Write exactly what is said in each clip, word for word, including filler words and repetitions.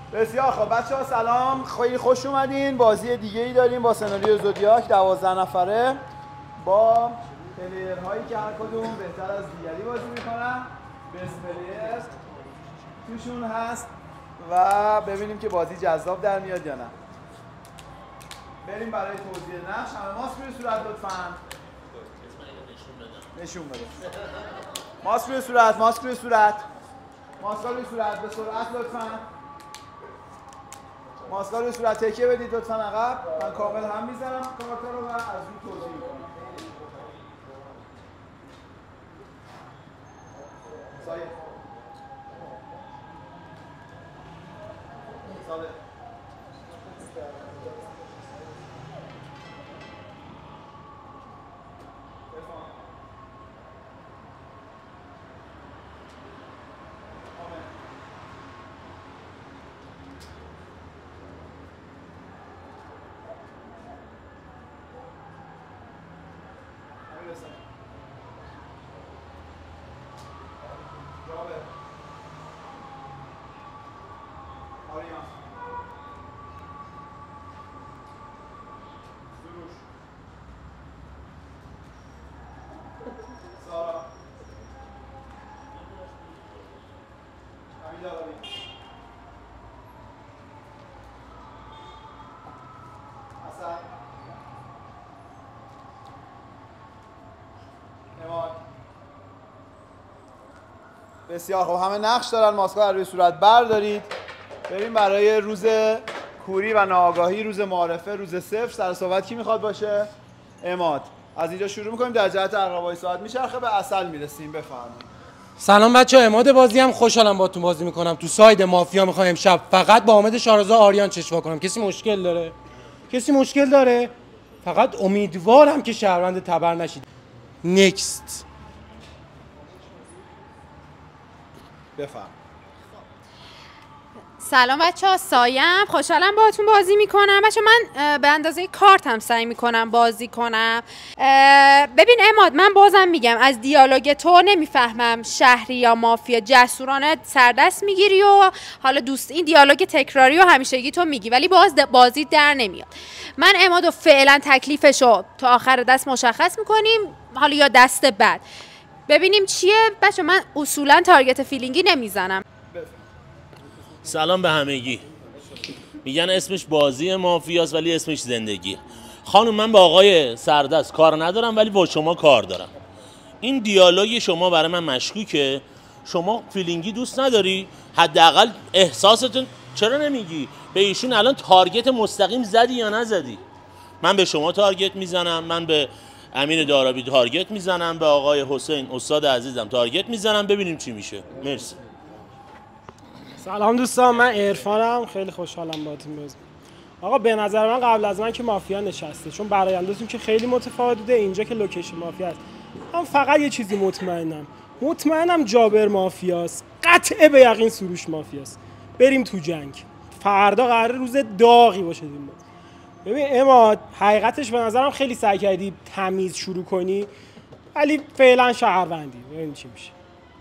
بسیار خب بچه‌ها سلام، خیلی خوش اومدین. بازی دیگه ای داریم با سناریو زودیاک دوازده نفره با پلیرهایی که هر کدوم بهتر از دیگری بازی میکنن. بست پلیر توشون هست و ببینیم که بازی جذاب در میاد یا نه. بریم برای توضیح نقش. همه ماسک روی صورت لطفاً. نشون بده. ماسک روی صورت، ماسک روی صورت. ماسک روی صورت به سرعت لطفاً. ماسک روی صورت تکیه بدید لطفاً عقب. من کامل هم میزنم کارتا رو و از روی توضیح میکنم. سایه. ساده. بسیار خب، همه نقش دارن. ماسک‌ها رو روی صورت بردارید. بریم برای روز کوری و ناآگاهی، روز معارفه، روز صفر. سر صحبت کی میخواد باشه؟ عماد. از اینجا شروع میکنیم، در جهت عقربای ساعت میچرخه، به عسل میرسیم. بفرمایید. سلام بچه‌ها، عماد بازی هم خوشحالم باهاتون بازی میکنم. تو ساید مافیا میخوام امشب فقط با حامد شارزا آریان چشوا کنم. کسی مشکل داره؟ کسی مشکل داره؟ فقط امیدوارم که شهروند تبر نشید. نکست. بفرم. سلام بچه ها، سایم. خوشحالم باهاتون بازی میکنم. بچه من به اندازه کارتم سعی میکنم بازی کنم. ببین عماد، من بازم میگم از دیالوگ تو نمیفهمم شهری یا مافیا. جسورانه سردست میگیری و حالا دوست این دیالوگ تکراری و همیشگی تو میگی، ولی باز بازی در نمیاد. من عمادو فعلا تکلیفشو تا آخر دست مشخص میکنیم، حالا یا دست بعد ببینیم چیه. بچه من اصولا تارگت فیلینگی نمیزنم. سلام به همگی. میگن اسمش بازی مافیاست ولی اسمش زندگی. خانم من با آقای سردست کار ندارم ولی با شما کار دارم. این دیالوگ شما برای من مشکوکه. شما فیلینگی دوست نداری؟ حداقل احساستون چرا نمیگی؟ به ایشون الان تارگت مستقیم زدی یا نزدی؟ من به شما تارگت میزنم، من به امین دارابی تارگت میزنم، به آقای حسین استاد عزیزم تارگت میزنم. ببینیم چی میشه. مرسی. سلام دوستان، من عرفانم. خیلی خوشحالم باهاتون بازی می‌کنم. آقا به نظر من قبل از من که مافیا نشسته، چون برآیندتون که خیلی متفاوته. اینجا که لوکیشن مافیا است. من فقط یه چیزی مطمئنم. مطمئنم جابر مافیاست. قطعه به یقین سروش مافیاست. بریم تو جنگ. فردا قراره روز داغی باشه دیم. ببین عماد، حقیقتش به نظرم خیلی سعی کردی تمیز شروع کنی، ولی فعلا شهروندی. ببین چی میشه.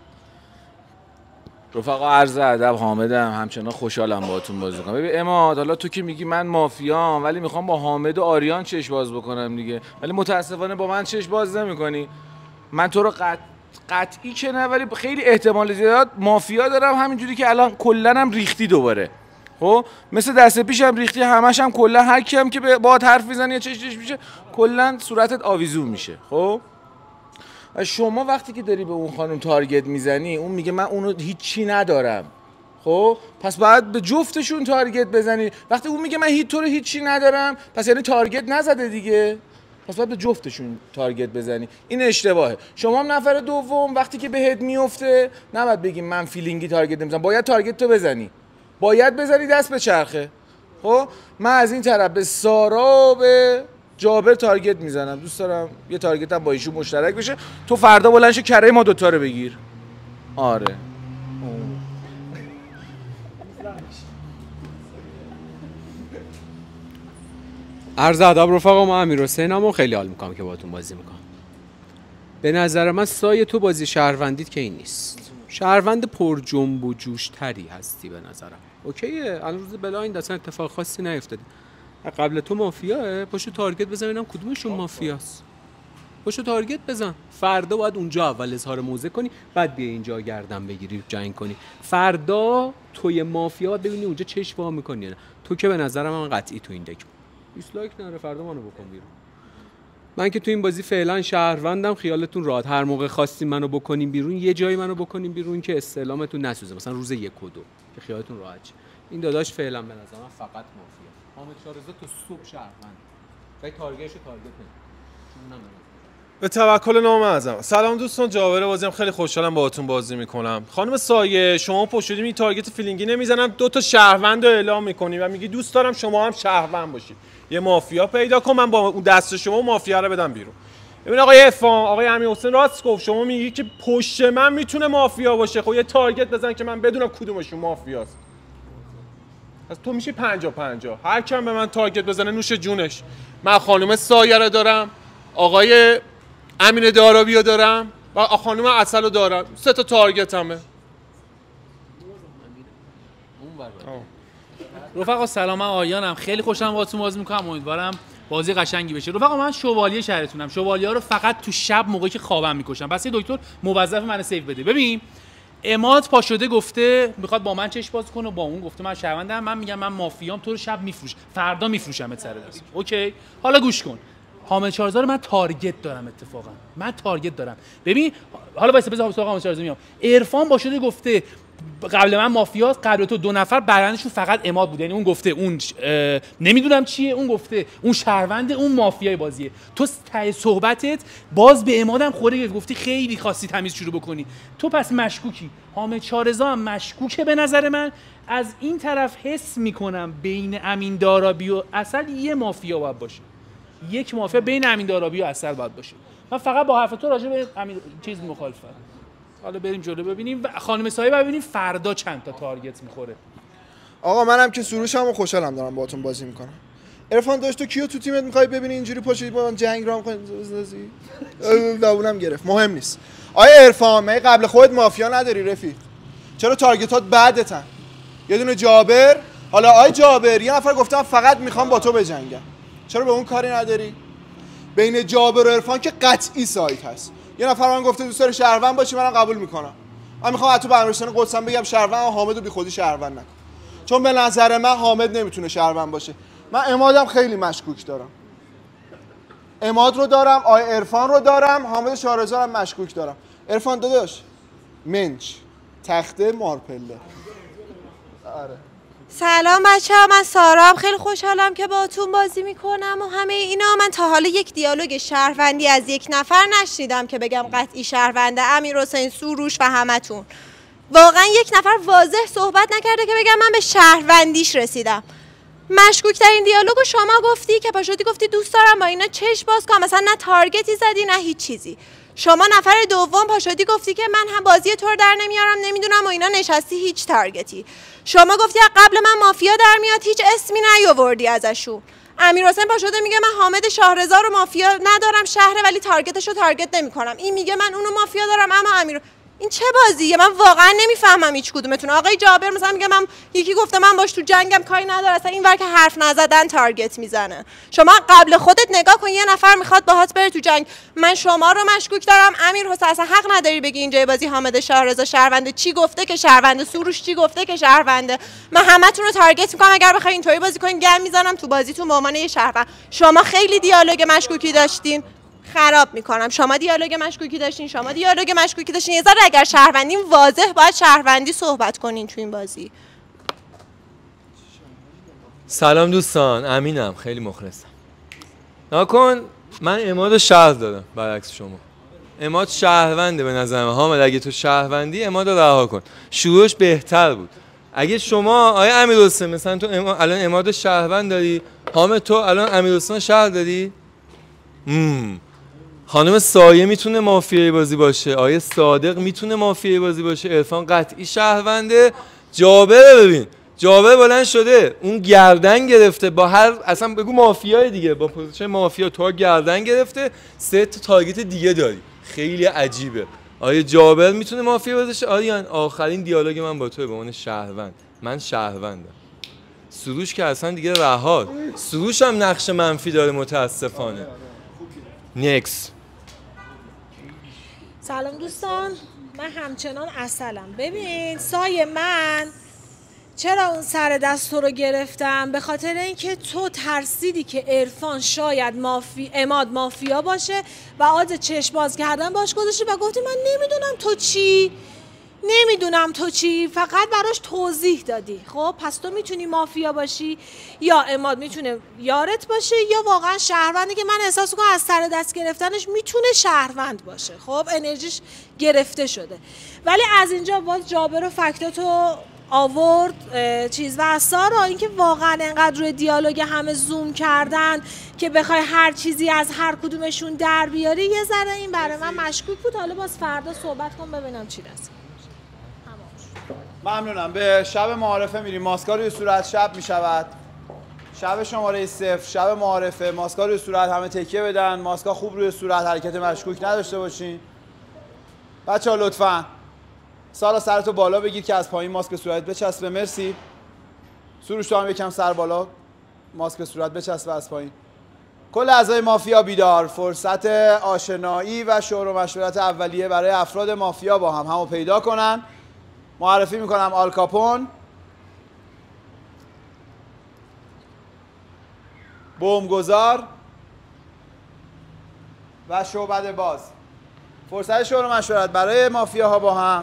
رفقا عرض ادب، حامدم. همچنان خوشحالم باهاتون بازی کنم. ببین عماد، حالا تو که میگی من مافیام ولی میخوام با حامد و آریان چش باز بکنم دیگه، ولی متاسفانه با من چش باز نمیکنی. من تو رو قط... قطعی که نه، ولی خیلی احتمال زیاد مافیا دارم، همینجوری که الان کلا هم ریختی دوباره. خب مثل دست پیشم ریختی، همش هم کلا هر کی هم که باهات حرف میزنه یا چش چش میشه کلا صورتت آویزون میشه. خب شما وقتی که داری به اون خانم تارگت میزنی، اون میگه من اونو هیچی ندارم. خب پس باید به جفتشون تارگت بزنی. وقتی اون میگه من هیچ تو رو هیچی ندارم، پس یعنی تارگت نزده دیگه. پس باید به جفتشون تارگت بزنی. این اشتباهه. شما هم نفر دوم وقتی که بهت میفته نباید بگی من فیلینگی تارگت نمیزنم. باید تارگت تو بزنی. باید بزنی دست به چرخه. خب من از این طرف به سارا و به جابر تارگت میزنم. دوست دارم یه تارگت هم با ایشون مشترک بشه. تو فردا بلند شو کره ما دوتا رو بگیر. آره. عرض ادب رفقا، ما امیر حسینم و خیلی حال میکنم که باهاتون بازی میکنم. به نظر من سایه تو بازی شهروندیت که این نیست. شهروند پر جنب و جوش تری هستی به نظرم. اوکیه، الان روز بلایند اصلا اتفاق خاصی نیفتاده. قبل تو مافیاه، پاشو تارگت بزن ببینم کدومشون مافیاست. پاشو تارگت بزن. فردا باید اونجا اول اظهار موضع کنی، بعد بیا اینجا گردن بگیری جنگ کنی. فردا توی مافیا باید ببینی اونجا چش وا می‌کنی نه. تو که به نظرم من قطعی تو این دک. دیسلایک نره، فردا منو بکن بیرون. من که تو این بازی فعلا شهروندم، خیالتون راحت. هر موقع خواستین منو بکنین بیرون، یه جایی منو بکنین بیرون که استعلامتون نسوزه، مثلا روز یک و دو، که خیالتون راحت شه. این داداش فعلا به نظر من فقط مافیا. حامد شارزا تو صبح شهروند. ولی تارگتشو تارگت نمی‌کنه. به توکل نام اعظم. سلام دوستان، جابر بازیم، خیلی خوشحالم باهاتون بازی میکنم. خانم سایه، شما پشودیم این تارگت فیلینگی نمیزنم، دو تا شهروند رو اعلام میکنی و میگی دوست دارم شما هم شهروند باشید. یه مافیا پیدا کن، من با اون دست شما مافیا رو بدم بیرون. ببین آقای عرفان، آقای امیرحسین راست گفت، شما میگی که پشت من میتونه مافیا باشه. خب یه تارگت بزن که من بدونم کدومشون مافیاست. از تو میشه پنجاه پنجاه. هر کم به من تارگت بزنه نوش جونش. من خانم سایه رو دارم، آقای امین دارابی رو دارم و خانم عسل رو دارم. سه تا تارگت همه. رفقا سلام، من آریانم، خیلی خوشحالم باهاتون بازی میکنم. امیدوارم بازی قشنگی بشه. رفقا من شوالیه شهرتونم. شوالیه‌ها رو فقط تو شب موقعی که خوابم میکشم. بس یه دکتر موظف منو سیو بده. ببین اماد پاشده گفته میخواد با من چش باز کنه و با اون گفته من شهروندم. من میگم من مافیام، تو رو شب میفروش، فردا میفروشمت سر دست. اوکی، حالا گوش کن. حامد شارزا رو من تارگت دارم، اتفاقا من تارگت دارم. ببین حالا واسه بذار سراغ حامد شارزا میام. عرفان باشده گفته قبل من مافیاست، قبل تو دو نفر برندشون فقط اماد بود. یعنی اون گفته اون نمیدونم چیه، اون گفته اون شهروند، اون مافیای بازیه. تو ته صحبتت باز به امادم خوره، گفتی خیلی خاصی تمیز شروع بکنی. تو پس مشکوکی. حامد شارزا هم مشکوکه به نظر من. از این طرف حس میکنم بین امین دارابی و عسل یه مافیا باید باشه. یک مافیا بین امین دارابی و عسل باید باشه. من فقط با حرف تو راجع به امین چیز مخالفم. حالا بریم جلو ببینیم خانم سایه ببینیم فردا چند تا تارگت میخوره. آقا منم که سروشم و خوشحالم دارم باهاتون بازی میکنم. عرفان داشت تو کیو تو تیمت میخوای ببینی اینجوری پاشید با جنگ رام کنی؟ داونم گرفت، مهم نیست. آیا عرفان می قبل خودت مافیا نداری رفیق؟ چرا تارگتات بعدتن؟ یه دونه جابر، حالا آی جابر یه نفر گفتم فقط میخوام با تو بجنگم. چرا به اون کاری نداری؟ بین جابر و عرفان که قطعی سایت هست. یه نفر من گفته دوست داره شهروند باشی، منم قبول میکنم. من میخوام حتی به امیرحسین قدسم بگم شهروند و حامد رو بی خودی شهروند نکن. چون به نظر من حامد نمیتونه شهروند باشه. من امادم خیلی مشکوک دارم. اماد رو دارم، آی عرفان رو دارم، حامد شارزا هم مشکوک دارم. عرفان داداش منچ تخته مارپله. آره. سلام بچه ها، من سارام، خیلی خوشحالم که باهاتون بازی میکنم و همه اینا. من تا حالا یک دیالوگ شهروندی از یک نفر نشنیدم که بگم قطعی شهرونده. امیرحسین، سروش و همتون واقعا یک نفر واضح صحبت نکرده که بگم من به شهروندیش رسیدم. مشکوک ترین دیالوگو شما گفتی که پاشدی گفتی دوست دارم با اینا چش باز کنم، مثلا نه تارگتی زدی نه هیچ چیزی. شما نفر دوم پاشدی گفتی که من هم بازی تو رو در نمیارم، نمیدونم و اینا، نشستی هیچ تارگتی. شما گفتی قبل من مافیا در میاد، هیچ اسمی نیاوردی ازشون. امیرحسین پاشده میگه من حامد شاهرضا رو مافیا ندارم شهره ولی تارگتش رو تارگت نمیکنم. این میگه من اونو مافیا دارم اما امیر، این چه بازیه؟ من واقعا نمیفهمم هیچ کدومتون. آقای جابر مثلا میگه من یکی گفته من باش تو جنگم کاری نداره، اصلا اینور که حرف نزدن تارگت میزنه. شما قبل خودت نگاه کن، یه نفر میخواد باهات بره تو جنگ. من شما رو مشکوک دارم. امیرحسین اصلا حق نداری بگی اینجای بازی حامد شاهرضا شهرونده. چی گفته که شهرونده؟ سروش چی گفته که شهرونده؟ من همتون رو تارگت میکنم. اگر بخواید اینطوری بازی کنین گم میزنم تو بازیتون به عنوان یه شهروند. شما خیلی دیالوگ مشکوکی داشتین، خراب میکنم. شما دیالوگ مشکوکی داشتین، شما دیالوگ مشکوکی داشتین. یه ذره اگر شهروندین واضح باید شهروندی صحبت کنین تو این بازی. سلام دوستان، امینم، خیلی مخلصم. نکن من اماد رو شهر دادم برعکس شما. اماد شهرونده به نظر من. حامد اگه تو شهروندی اماد رو رها کن. شروعش بهتر بود. اگه شما آیا امیرحسین مثلا تو اما... الان اماد شهروند داری، حامد تو الان امیرحسین شهر داری؟ مم. خانم سایه میتونه مافیای بازی باشه، آیه صادق میتونه مافیای بازی باشه، عرفان قطعی شهرونده. جابر ببین، جابر بلند شده اون گردن گرفته با هر اصلا بگو مافیای دیگه، با پوزیشن مافیا تو گردن گرفته، سه تا تارگت دیگه داری. خیلی عجیبه. آیا جابر میتونه مافیا بازشه؟ آریان آخرین دیالوگ من با توی به عنوان شهروند. من شهروندم. سروش که اصلا دیگه رهاد. سروش هم نقش منفی داره متاسفانه. نیکس. سلام دوستان، من همچنان عسلم. ببین سایه، من چرا اون سر دست تو رو گرفتم؟ به خاطر اینکه تو ترسیدی که عرفان شاید مافی عماد مافیا باشه و آز چشم باز کردن باش گذاشتی و گفتی من نمیدونم تو چی، نمیدونم تو چی، فقط براش توضیح دادی. خب پس تو میتونی مافیا باشی یا عماد میتونه یارت باشه یا واقعا شهروندی که من احساس کنم از سر دست گرفتنش میتونه شهروند باشه. خب انرژیش گرفته شده. ولی از اینجا باز جابر و فکتاتو آورد چیز و از سارا اینکه واقعا انقدر روی دیالوگ همه زوم کردن که بخوای هر چیزی از هر کدومشون در بیاری یه ذره این برای من مشکوک بود. حالا باز فردا صحبت کن ببینم چی رسید. ممنونم. به شب معارفه میریم. ماسکا روی صورت شب میشود. شب شماره صفر، شب معارفه. ماسکا روی صورت، همه تکیه بدن. ماسکا خوب روی صورت، حرکت مشکوک نداشته باشین. بچه‌ها لطفاً سارا سرتو بالا بگیر که از پایین ماسک به صورت بچسبه. مرسی. سروش تو هم یکم سر بالا، ماسک به صورت بچسبه از پایین. کل اعضای مافیا بیدار. فرصت آشنایی و شور و مشورت اولیه برای افراد مافیا با هم همو پیدا کنن. معرفی میکنم آل کاپون، بمبگذار و شعبده باز. فرصت شور و مشورت برای مافیاها با هم.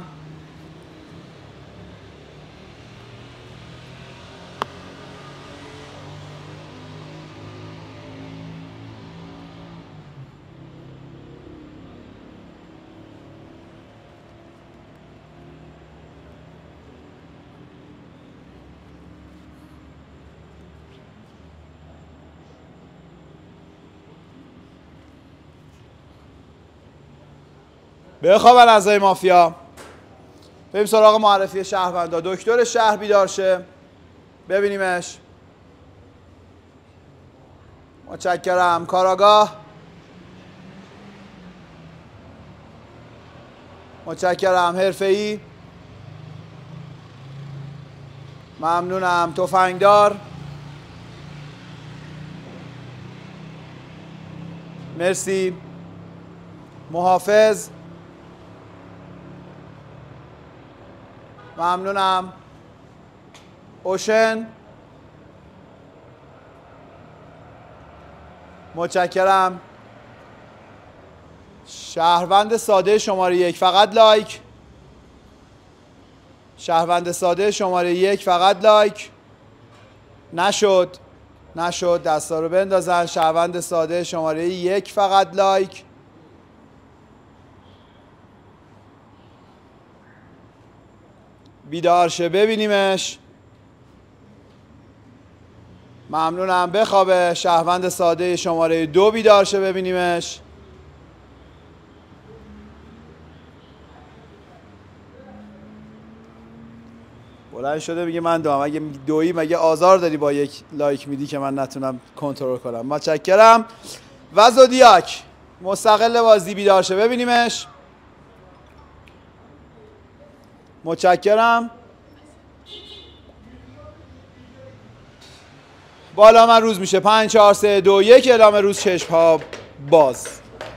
بخوابن اعضای مافیا. بریم سراغ معرفی شهروندا. دکتر شهر بیدار شه، ببینیمش. متشکرم. کاراگاه، متشکرم. حرفه‌ای، ممنونم. تفنگدار، مرسی. محافظ، ممنونم. اوشن، متشکرم. شهروند ساده شماره یک فقط لایک. شهروند ساده شماره یک فقط لایک. نشد نشد دستا رو بندازن. شهروند ساده شماره یک فقط لایک. بیدار شه ببینیمش. ممنونم. بخوابه. شهروند ساده شماره دو بیدار شه ببینیمش. بلند شده میگه من دوام. اگه دویی مگه آزار داری با یک لایک میدی که من نتونم کنترل کنم. متشکرم. و زودیاک مستقل بازی بیدار شه ببینیمش. متشکرم. بالا من روز میشه. پنج چهار سه دو یک. اعلام روز. چشم ها باز.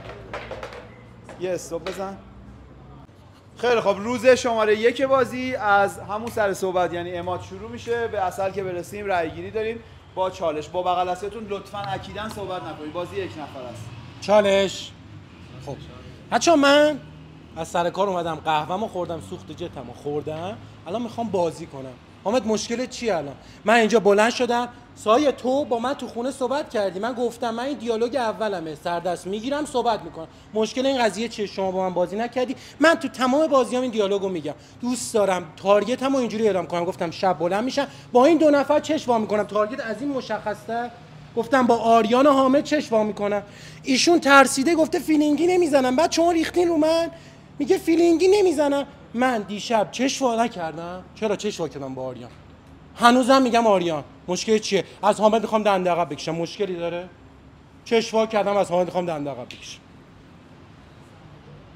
یه استوب بزن. خیلی خب. روز شماره یک بازی از همون سر صحبت یعنی عماد شروع میشه. به اصل که برسیم رای گیری داریم با چالش. با بغل دستتون لطفاً اکیداً صحبت نکنید. بازی یک نفر است. چالش. خب بچه‌ها من از سر کار اومدم، قهوه‌مو خوردم، سوخت جتمو خوردم، الان میخوام بازی کنم. حامد مشکل چیه الان؟ من اینجا بلند شدم، سایه تو با من تو خونه صحبت کردی، من گفتم من این دیالوگ اولمه، سردست میگیرم صحبت میکنم. مشکل این قضیه چیه؟ شما با من بازی نکردی؟ من تو تمام بازیام این دیالوگو میگم. دوست دارم تارگتمو اینجوری اعلام کنم. گفتم شب بلند میشم با این دو نفر چشم وا میکنم. تارگت از این مشخصه. گفتم با آریان و حامد چشم وا میکنم. ایشون ترسیده گفته فیلینگی نمیزنم. بعد شما ریختین رو من. میگه فیلینگی نمیزنم. من دیشب چشم وا نکردم. چرا چشم وا کردم با آریان؟ هنوزم میگم آریان. مشکل چیه؟ از حامد میخوام دنده عقب بکشم. مشکلی داره؟ چشم وا کردم از حامد میخوام دنده عقب بکشم.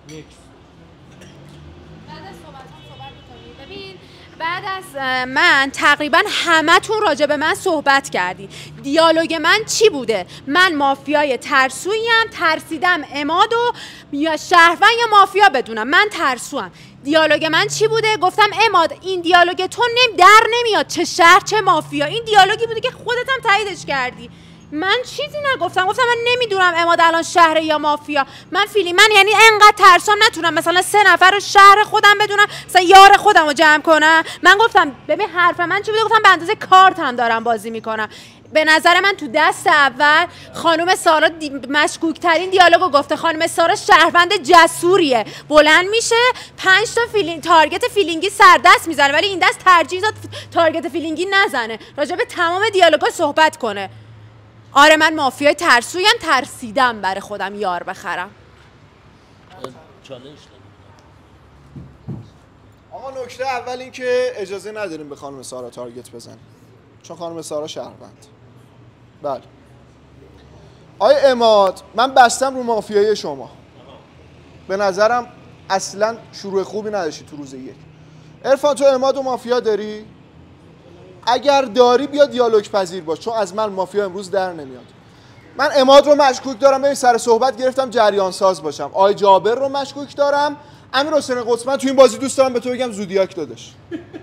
ببین بعد از من تقریبا همتون راجع به من صحبت کردی. دیالوگ من چی بوده؟ من مافیای ترسوییم، ترسیدم عمادو یا شهروند یا مافیا بدونم. من ترسوام. دیالوگ من چی بوده؟ گفتم عماد این دیالوگ تو نمی در نمیاد، چه شهر چه مافیا. این دیالوگی بوده که خودت هم تاییدش کردی. من چیزی نگفتم، گفتم من نمیدونم عماد الان شهر یا مافیا. من فیلی من یعنی انقدر ترسام نتونم مثلا سه نفر رو شهر خودم بدونم، مثلا یار خودم رو جمع کنم. من گفتم ببین حرف من چی بوده؟ گفتم به اندازه کارت هم دارم بازی میکنم. به نظر من تو دست اول خانم سارا دی... مشکوک ترین دیالوگو گفته. خانم سارا شهروند جسوریه، بلند میشه پنج تا فیلینگ تارگت فیلینگی سردست میزنه، ولی این دست ترجیح داد تارگت فیلینگی نزنه، راجع به تمام دیالوگا صحبت کنه. آره من مافیای ترسویم، ترسیدم برای خودم یار بخرم. آقا نکته اول این که اجازه نداریم به خانم سارا تارگت بزنیم، چون خانم سارا شهروند. بله آقای عماد، من بستم رو مافیای شما. به نظرم اصلا شروع خوبی نداشتی تو روز یک. عرفان تو عماد و مافیا داری؟ اگر داری بیا دیالوگ پذیر باش، چون از من مافیا امروز در نمیاد. من عماد رو مشکوک دارم، ببین سر صحبت گرفتم جریان ساز باشم. آقای جابر رو مشکوک دارم. امیر حسین قطب تو این بازی دوست دارم به تو بگم زودیاک دادش.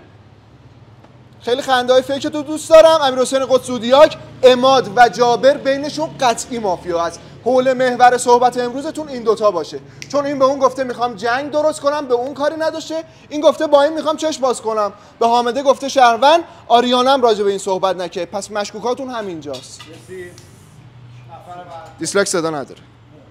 خیلی خنده های فیک تو دوست دارم. امیر حسین قطب زودیاک، عماد و جابر بینشون قطعی مافیا هست. حول محور صحبت امروزتون این دوتا باشه، چون این به اون گفته میخوام جنگ درست کنم، به اون کاری نداشته. این گفته با این میخوام چش باز کنم، به حامده گفته شهروند. آریانم راجع به این صحبت نکرد. پس مشکوکاتون همینجاست. دیسلایک صدا نداره.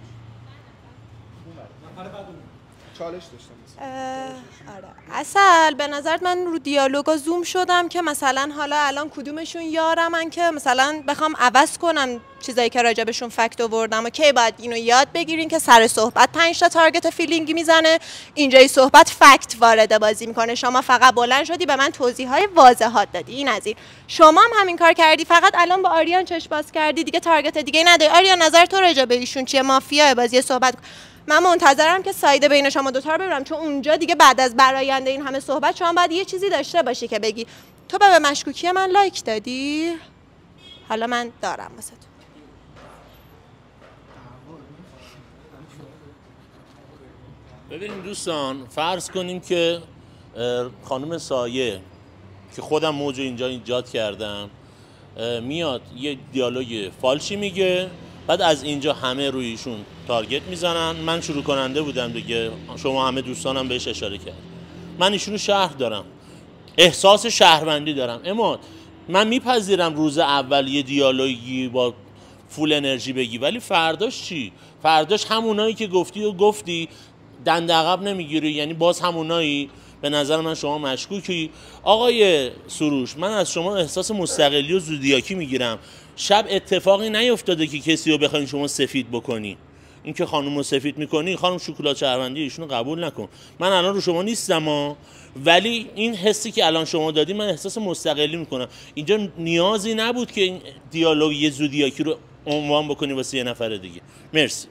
چالش داشتم. آره اصل به نظرت من رو دیالوگا زوم شدم که مثلا حالا الان کدومشون یارمن که مثلا بخوام عوض کنم چیزایی که راجبشون فکت آوردم و کی باید اینو یاد بگیرین که سر صحبت پنج تا تارگت فیلینگی میزنه، اینجای صحبت فکت وارد بازی میکنه. شما فقط بلند شدی به من توضیحات واضحات دادی. این از این. شما هم همین کار کردی، فقط الان با آریان چش باز کردی، دیگه تارگت دیگه نداری. آریان نظر تو راجع به ایشون چیه؟ مافیا بازی صحبت. من منتظرم که ساید بین شما دوتا رو ببینم، چون اونجا دیگه بعد از براینده این همه صحبت شما باید یه چیزی داشته باشی که بگی. تو به مشکوکی من لایک دادی، حالا من دارم واسه تو. ببینیم دوستان، فرض کنیم که خانم سایه که خودم موجو اینجا ایجاد کردم میاد یه دیالوگ فالشی میگه، بعد از اینجا همه روی ایشون تارگت میزنن. من شروع کننده بودم دیگه، شما همه دوستانم بهش اشاره کرد. من ایشونو شهر دارم، احساس شهروندی دارم. اما من میپذیرم روز اول یه دیالوگی با فول انرژی بگی، ولی فرداش چی؟ فرداش همونایی که گفتی و گفتی دنده عقب نمیگیری، یعنی باز همونایی. به نظر من شما مشکوکی. آقای سروش، من از شما احساس مستقلی و زودیاکی میگیرم. شب اتفاقی نیفتاده که کسی رو بخواین شما سفید بکنی. این که خانم رو سفید میکنی، خانم شکلات شهروندی ایشونو قبول نکن. من الان رو شما نیستم ها، ولی این حسی که الان شما دادی من احساس مستقلی میکنم. اینجا نیازی نبود که این دیالوگ یه زودیاکی رو عنوان بکنی واسه یه نفر دیگه. مرسی.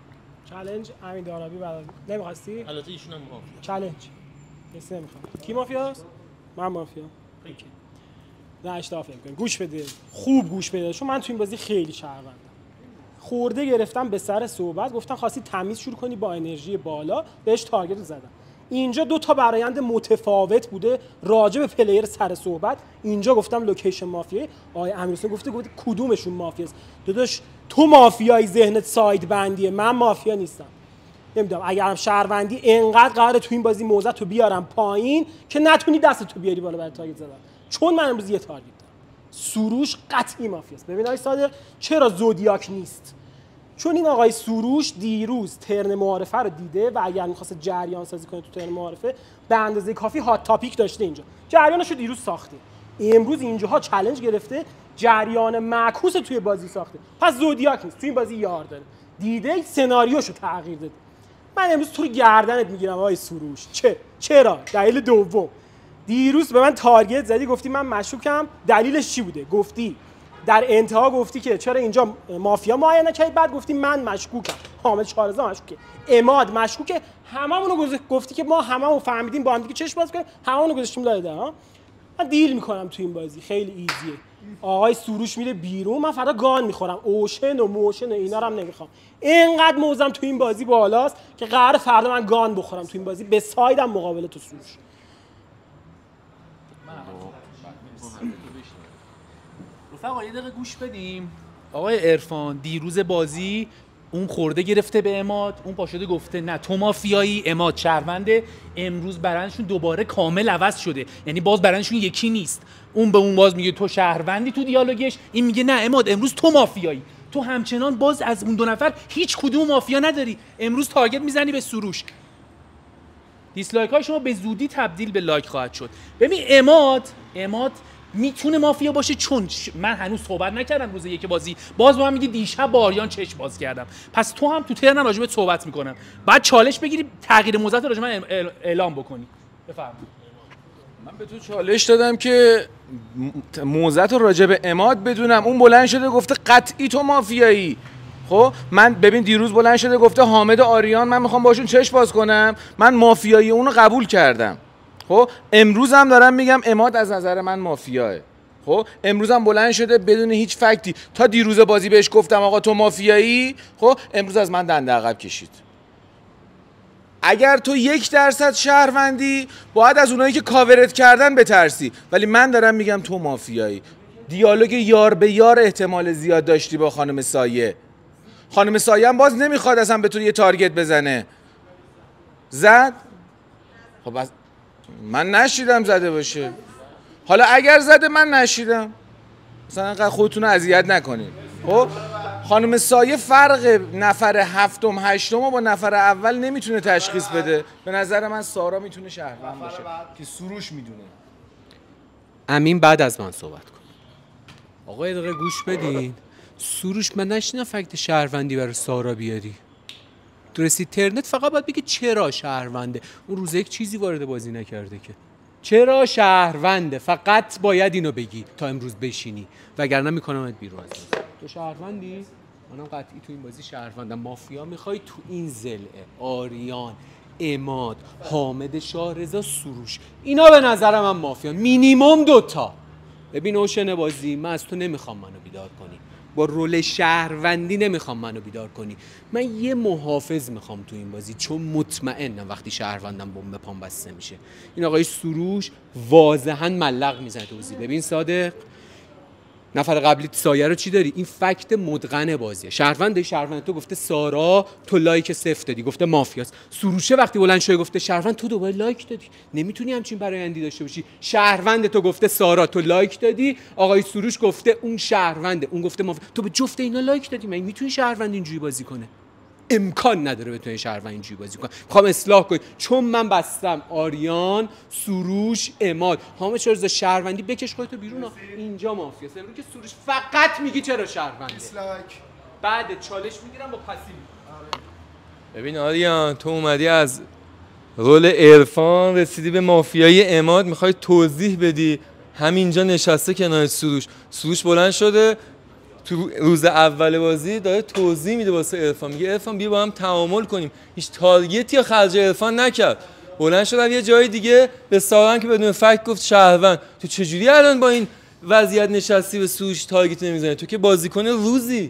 چالش امین دارابی بعد نمی‌خواستی؟ البته ایشون هم مافیا. چالش کسی نمیخواد. کی مافیاست؟ من مافیا. اوکی. نه اشتباه فکر کنیم. گوش بده. خوب گوش بده. چون من تو این بازی خیلی شهروندم. خورده گرفتم به سر صحبت، گفتم خواستی تمیز شروع کنی با انرژی بالا، بهش تارگت زدم. اینجا دو تا برآیند متفاوت بوده راجع به پلیر سر صحبت. اینجا گفتم لوکیشن مافیایی، آقای امیرحسین گفته گفته کدومشون مافیاست. داداش تو مافیای ذهنت ساید بندیه، من مافیا نیستم. نمیدونم اگرم شهروندی انقدر قراره تو این بازی موزه تو بیارم پایین که نتونی دست تو بیاری بالا برای تارگت زدن، چون من امروز یه تارگت دارم. سروش قطعی مافیاست. ببین آقای صادق چرا زودیاک نیست؟ چون این آقای سروش دیروز ترن معارفه رو دیده و اگر می‌خواد جریان سازی کنه تو ترن معارفه به اندازه کافی هات تاپیک داشته. اینجا جریانش رو دیروز ساخته، امروز اینجاها چالش گرفته جریان معکوس توی بازی ساخته. پس زودیاک نیست، توی این بازی یار داره، دیده سناریوشو تغییر داده. من امروز تو رو گردنت میگیرم آقای سروش. چه چرا؟ دلیل دوم، دیروز به من تارگت زدی، گفتی من مشکوکم. دلیلش چی بوده؟ گفتی در انتها گفتی که چرا اینجا مافیا معاینه کردی، بعد گفتی من مشکوکم. حامد شارزا مشکوکه، عماد مشکوکه، هممون گفتی که ما هممون فهمیدیم با هم دیگه چش باز کنیم، هممون گذاشتیم لای در. ها من دیل میکنم تو این بازی، خیلی ایزیه. آقای سروش میره بیرون، من فردا گان میخورم، اوشن و موشن و اینا رو هم نمیخوام. اینقدر موزم تو این بازی بالاست که قرار فردا من گان بخورم تو این بازی به سایدم مقابل تو سروش. رفقا یه دقیقه گوش بدیم. آقای عرفان دیروز بازی اون خورده گرفته به عماد، اون پاشده گفته نه تو مافیایی، عماد شهرونده. امروز برندشون دوباره کامل عوض شده، یعنی باز برندشون یکی نیست. اون به اون باز میگه تو شهروندی تو دیالوگش، این میگه نه عماد امروز تو مافیایی. تو همچنان باز از اون دو نفر هیچ کدوم مافیا نداری، امروز تارگت میزنی به سروش. دیسلایک های شما به زودی تبدیل به لایک خواهد شد. ببین عماد عماد میتونه مافیا باشه، چون من هنوز صحبت نکردم روز یک بازی، باز با هم میگی دیشب با آریان چش باز کردم، پس تو هم تو ترن راجبت صحبت میکنم، بعد چالش بگیری تغییر موضعت راجب من اعلام بکنی. بفرمایید. من به تو چالش دادم که موضعت راجب عماد بدونم، اون بلند شده گفته قطعی تو مافیایی. خب من ببین دیروز بلند شده گفته حامد و آریان من میخوام باشون چش باز کنم، من مافیایی اونو قبول کردم. خب امروز هم دارم میگم عماد از نظر من مافیاه. خب امروز هم بلند شده بدون هیچ فکتی، تا دیروز بازی بهش گفتم آقا تو مافیایی، خب امروز از من دنده عقب کشید. اگر تو یک درصد شهروندی باید از اونایی که کاورت کردن بترسی، ولی من دارم میگم تو مافیایی. دیالوگ یار به یار احتمال زیاد داشتی با خانم سایه. خانم سایه هم باز نمیخواد اصلا به تو یه تارگت بزنه. زد؟ خب از من نشیدم زده باشه. حالا اگر زده من نشیدم، مثلا انقدر خودتون رو اذیت نکنید. خب خانم سایه فرق نفر هفتم هشتم با نفر اول نمیتونه تشخیص بده. به نظر من سارا میتونه شهروند باشه که سروش میدونه. امین بعد از من صحبت کن. آقا یه دقیقه گوش بدین. سروش من نشینم فکت شهروندی برای سارا بیاری. رسید ترنت فقط باید بگی چرا شهرونده. اون روز یک چیزی وارد بازی نکرده که چرا شهرونده، فقط باید اینو بگی تا امروز بشینی، وگرنه میکنمت بیرون از بازی. تو شهروندی؟ منم قطعی تو این بازی شهروندم. مافیا میخوای تو این ضلع آریان، عماد، حامد شارزا، سروش، اینا به نظر من مافیا مینیمم دوتا. ببین اوشن بازی، من از تو نمیخوام منو بیدار کنی، با رول شهروندی نمیخوام منو بیدار کنی. من یه محافظ میخوام تو این بازی، چون مطمئنم وقتی شهروندم بمب پام بسته میشه. این آقای سروش واضحا ملق میزنه تو بازی. ببین صادق، نفر قبلی سایه رو چی داری؟ این فکت مدغن بازیه. شهروند شهروند تو گفته سارا، تو لایک صفر دادی، گفته مافیاست. سروشه وقتی بلند شده گفته شهروند، تو دوباره لایک دادی. نمیتونی همچین برایندی داشته باشی. شهروند تو گفته سارا، تو لایک دادی. آقای سروش گفته اون شهرونده، اون گفته مافیا، تو به جفت اینا لایک دادی. من میتونی شهروند اینجوری بازی کنه؟ امکان نداره بتونه شهروند اینجوری بازی کنه. میخوام اصلاح کنی، چون من بستم آریان، سروش، عماد. حامد شارزا شهروندی بکش خودتو بیرون. اینجا مافیاست. امروز که سروش فقط میگی چرا شهرونده. بعد چالش میگیرم با پسیو. ببین آریان، تو اومدی از رول عرفان رسیدی به مافیای عماد، میخوای توضیح بدی. همینجا نشسته کنار سروش. سروش بلند شده تو روز اول بازی داره توضیح میده واسه عرفان، میگه عرفان بیا با هم تعامل کنیم. هیچ تارگتی یا خرج عرفان نکرد. بلند شد یه جای دیگه به ساران که بدون فکت گفت شهروند. تو چجوری الان با این وضعیت نشستی به سوش تارگت نمیزنی؟ تو که بازیکن روزی.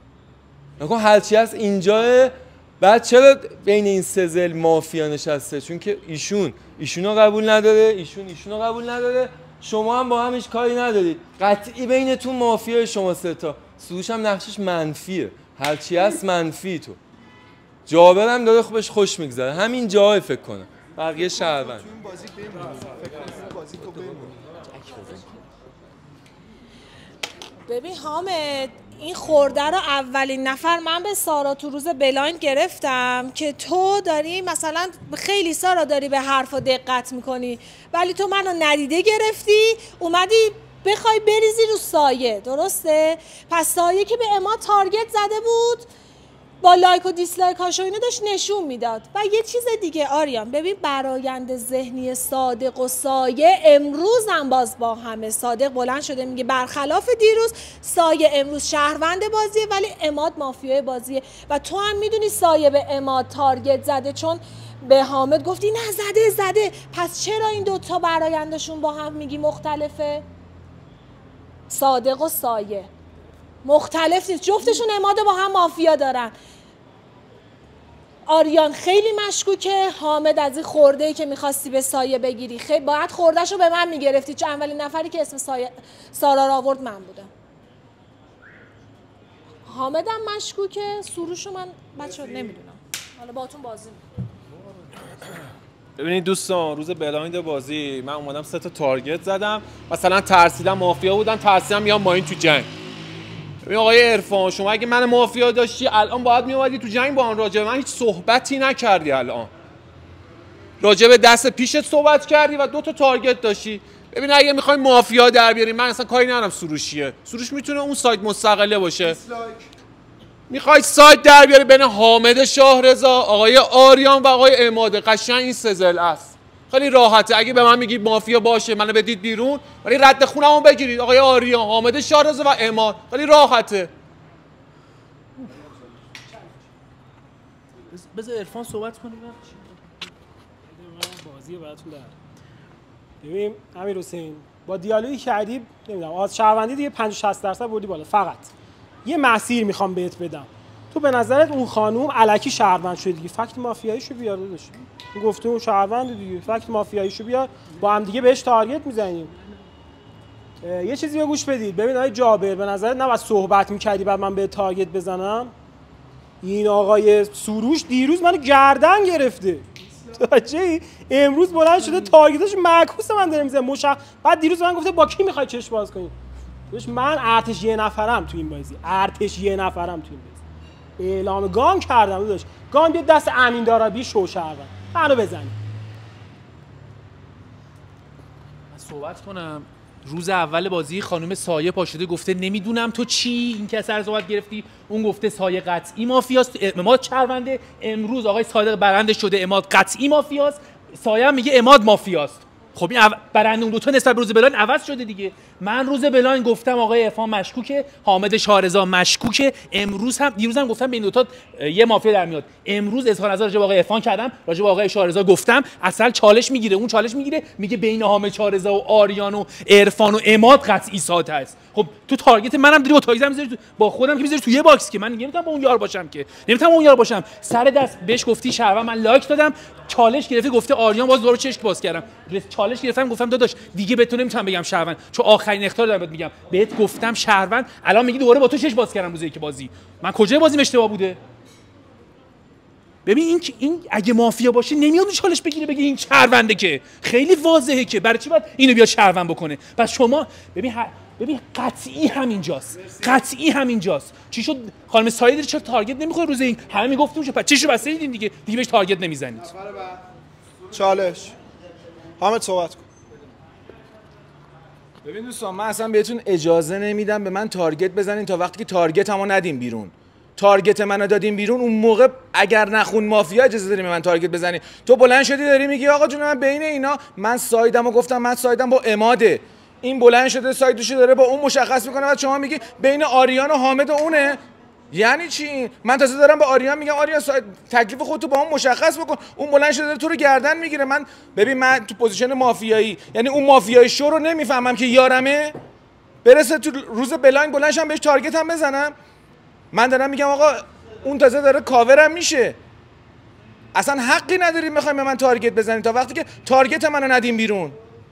نکن هرچی هست اینجا. بعد چرا بین این سه ضلع مافیا نشسته؟ چون که ایشون ایشونو قبول نداره، ایشون ایشونو قبول نداره، شما هم با هم هیچ کاری ندارید. قطعی بینتون مافیای شما سه تا. سروش هم نقشش منفیه، هرچی هست منفی. تو جابر هم داره خوبش خوش میگذره، همین جای فکر کنم بقیه شهروند. ببین حامد، این خورده رو اولین نفر من به سارا تو روز بلایند گرفتم که تو داری مثلا خیلی سارا داری به حرفا دقت میکنی، ولی تو منو ندیده گرفتی اومدی بخوای بریزی رو سایه. درسته؟ پس سایه که به عماد تارگت زده بود با لایک و دیسلایک هاشو اینو داشت نشون میداد. و یه چیز دیگه آریان، ببین برآیند ذهنی صادق و سایه امروز هم باز با همه. صادق بلند شده میگه برخلاف دیروز سایه امروز شهروند بازیه ولی عماد مافیای بازیه و تو هم میدونی سایه به عماد تارگت زده چون به حامد گفتی نه زده زده. پس چرا این دوتا برآیندشون با هم میگی مختلفه؟ صادق و سایه مختلف نیست، جفتشون عماد با هم مافیا دارن. آریان خیلی مشکوکه. حامد از این خورده‌ای که می‌خواستی به سایه بگیری خیلی باید خورده‌شو به من می‌گرفتی چون اولین نفری که اسم سایه سارا را آورد من بودم. حامدم مشکوکه. سروشو من بچه‌ها نمیدونم، حالا باهاتون بازی می‌کنم. ببینید دوستان، روز بلایند بازی من اومدم سه تا تارگت زدم، مثلا ترسیدم مافیا بودم، ترسیدم میام با این تو جنگ. ببین آقای عرفان، شما اگه من مافیا داشتی الان باید میومدی تو جنگ با آن. راجع به من هیچ صحبتی نکردی، الان راجع به دست پیشت صحبت کردی و دو تا تارگت داشتی. ببین اگه میخوای مافیا در بیاری من اصلا کاری ندارم سروشیه. سروش میتونه اون سایت مستقله باشه. میخوای سایت در بیاری بین حامد شاهرضا، آقای آریان و آقای عماد، قشنگ این سزل است. خیلی راحته. اگه به من میگی مافیا باشه منو بدید بیرون ولی رد خونمو بگیرید، آقای آریان، حامد شاهرضا و عماد. خیلی راحته. بذار عرفان صحبت کنه. بازی براتون در ببین امیر حسین، با دیالوگی کردی نمیدونم از شهروندی دیگه پنجاه شصت درصد بردی بالا. فقط یه مسیر میخوام بهت بدم. تو به نظرت اون خانوم الکی شهروند شده دیگه، فکت مافیاییشو بیار داداش. اون گفته اون شهروند دیگه، فکت مافیاییشو بیار، با هم دیگه بهش تارگت میزنیم. یه چیزی رو گوش بدید. ببین آقای جابر، به نظرت نباید صحبت میکردی بعد من به تارگت بزنم؟ این آقای سروش دیروز منو گردن گرفته. چه امروز بلند شده تارگتش معکوس من داره میزنه مشخ. بعد دیروز من گفته با کی میخوای چش باز کنی؟ داش من ارتش یه نفرم تو این بازی، ارتش یه نفرم تو این بازی. اعلام گام کردم داش. گام بیاد دست امین دارابی شو شهروند. منو بزنی. من صحبت کنم. روز اول بازی خانم سایه پاشده گفته نمیدونم تو چی، این که سر صحبت گرفتی، اون گفته سایه قطعی مافیاست، عماد شهرونده. امروز آقای صادق برنده شده عماد قطعی مافیاست، سایه هم میگه عماد مافیاست. خب این برنده اون دو تا نسبت به روز بلاین عوض شده دیگه. من روز بلاین گفتم آقای عرفان مشکوکه، حامد شاهرضا مشکوکه، امروز هم دیروز هم گفتم بین دو تا یه مافیا در میاد. امروز اظهار نظر راجع به آقای عرفان کردم، راجع به آقای شاهرضا گفتم، اصلا چالش میگیره، اون چالش میگیره میگه بین حامد شاهرضا و آریان و عرفان و عماد قطعی ساعت هست. خب تو تارگت منم داری با تایزم میذاری با خودم که میذاری تو یه باکس که من نمیتونم با اون یار باشم، که نمیتونم اون یار باشم. سر دست بهش گفتی شهروند، من لایک دادم، چالش گرفته گفته آریان، باز دوباره چشم باز کردم، چالش گرفتم گفتم داداش دیگه به تو نمیتونم بگم شهروند چون آخرین اختار دارم بهت میگم، بهت گفتم شهروند، الان میگی دوباره با تو چشم باز کردم روزی که بازی. من کجای بازیم اشتباه بوده؟ ببین این این اگه مافیا باشه نمیاد چالش بگیره بگه این شهرونده، که خیلی واضحه که برای چی باید اینو بیاد شهروند بکنه. پس شما ببین ه... ببین قطعی همینجاست، قطعی همینجاست. چی شد خانم سایه چرا تارگت نمیخوره روز این؟ همه میگفتیم چه پس چیشو بسته دیدیم دیگه، دیگه بهش تارگت نمیزنید. چالش حامد صحبت کن. ببین دوستان، من اصلا بهتون اجازه نمیدم به من تارگت بزنین تا وقتی که تارگت همو ندیم بیرون. تارگت منو دادیم بیرون، اون موقع اگر نخون مافیا اجازه داریم به من تارگت بزنی. تو بلند شدی داری میگی آقا جون من بین اینا من سایدمو گفتم، من سایدم با عماده. این بلند شده سایدشو داره با اون مشخص میکنه، بعد شما میگی بین آریان و حامد و اونه. یعنی چی؟ من تازه دارم به آریان میگم آریان ساید تکلیف خودتو با اون مشخص بکن، اون بلند شده داره تو رو گردن میگیره. من ببین من تو پوزیشن مافیایی، یعنی اون مافیای شو رو نمیفهمم که یارمه، برسه تو روز بلاین بلندشم بهش تارگت هم بزنم. من دارم میگم آقا اون تازه داره کاورم میشه، اصلا حقی ندارید میخوایم به من تارگت بزنید تا وقتی که تارگت منو ندیم بیرون.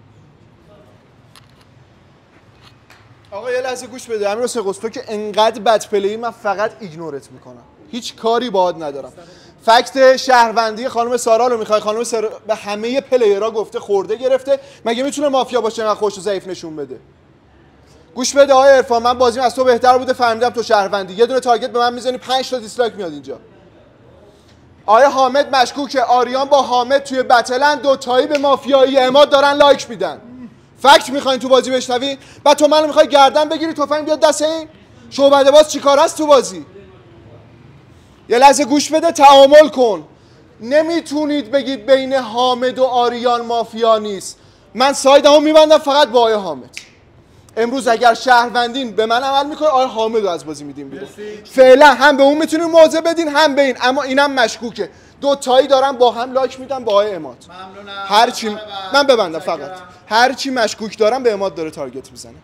آقا یه لحظه گوش بده امیر حسین قسطو که انقدر بد پلی، من فقط ایگنورت میکنم، هیچ کاری باهات ندارم. فکت شهروندی خانم سارا رو میخوای؟ خانم سارا به همه پلیرها گفته خورده گرفته، مگه میتونه مافیا باشه انقدر خوش و ضعیف نشون بده؟ گوش بده آقای عرفان، من بازیم از تو بهتر بوده، فهمیدم تو شهروندی، یه دونه تارگت به من میزنی پنج تا دیسلایک میاد اینجا. آقای حامد مشکوکه، آریان با حامد توی بتلن، دو تایی به مافیایی عماد دارن لایک میدن. فکت میخواین تو بازی بشنوی؟ بعد تو منو میخوای گردن بگیری تفنگ بیاد دست این شعبده باز چیکار است تو بازی؟ یه لحظه گوش بده، تعامل کن. نمیتونید بگید بین حامد و آریان مافیا نیست. من سایدمو میبندم فقط با آقای حامد. امروز اگر شهروندین به من عمل میکنه، آقای حامد رو از بازی میدیم بیرون. فعلا هم به اون میتونین موضع بدین هم به این، اما اینم مشکوکه. دو تایی دارن با هم لاک میدن با آقای عماد. هر چی من ببندم فقط. هر چی مشکوک دارم به عماد داره تارگت میزنه.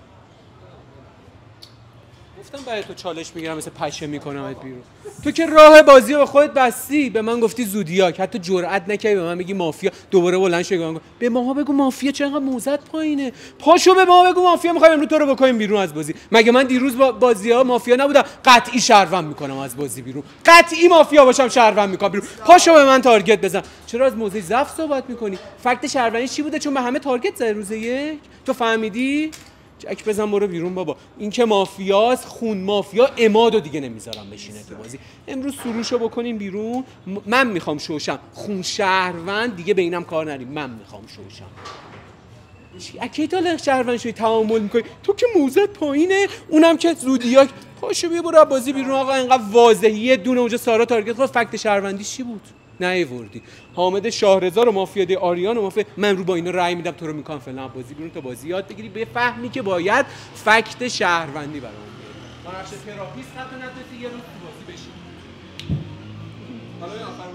گفتم برای تو چالش میگیرم مثل پشه میکنمت بیرون. تو که راه بازی رو به خودت بستی، به من گفتی زودیاک، حتی جرئت نکردی به من بگی مافیا. دوباره بلند شدی به ماها بگو مافیا، چقدر موزت پایینه. پاشو به ما بگو مافیا، میخوایم امروز تو رو بکنیم بیرون از بازی. مگه من دیروز با بازی‌ها مافیا نبودم؟ قطعی شهروند میکنم از بازی بیرون. قطعی مافیا باشم شهروند میکنم بیرون. پاشو به من تارگت بزن. چرا از موزه ضعف صحبت میکنی؟ فکت شهروندی چی بوده؟ چون به همه تارگت زد روز یک. تو فهمیدی؟ چک بزن برو بیرون بابا. این که مافیاست، خون مافیا. عمادو دیگه نمیذارم بشینه تو بازی. امروز سروشو بکنیم بیرون. من میخوام شوشم. خون شهروند دیگه به اینم کار نریم. من میخوام شوشم. چی اکی تا لغ شهروند شوی تعامل میکنی؟ تو که موزت پایینه، اونم که زودیاک. پاشو بیا برو بازی بیرون آقا. اینقدر واضحیه دونه اونجا سارا تارگت خود. فکت شهروندی چی بود؟ نیوردی. حامد شاهرضا رو مافیا دی، آریان رو مافیا. من رو با اینا رأی میدم تو رو میکنم فعلا بازی بیرون تا بازی یاد بگیری، بفهمی که باید فکت شهروندی برام بیاری. ما نقش تراپیست حتی نداری یه روز تو بازی بشی. حالا این آخر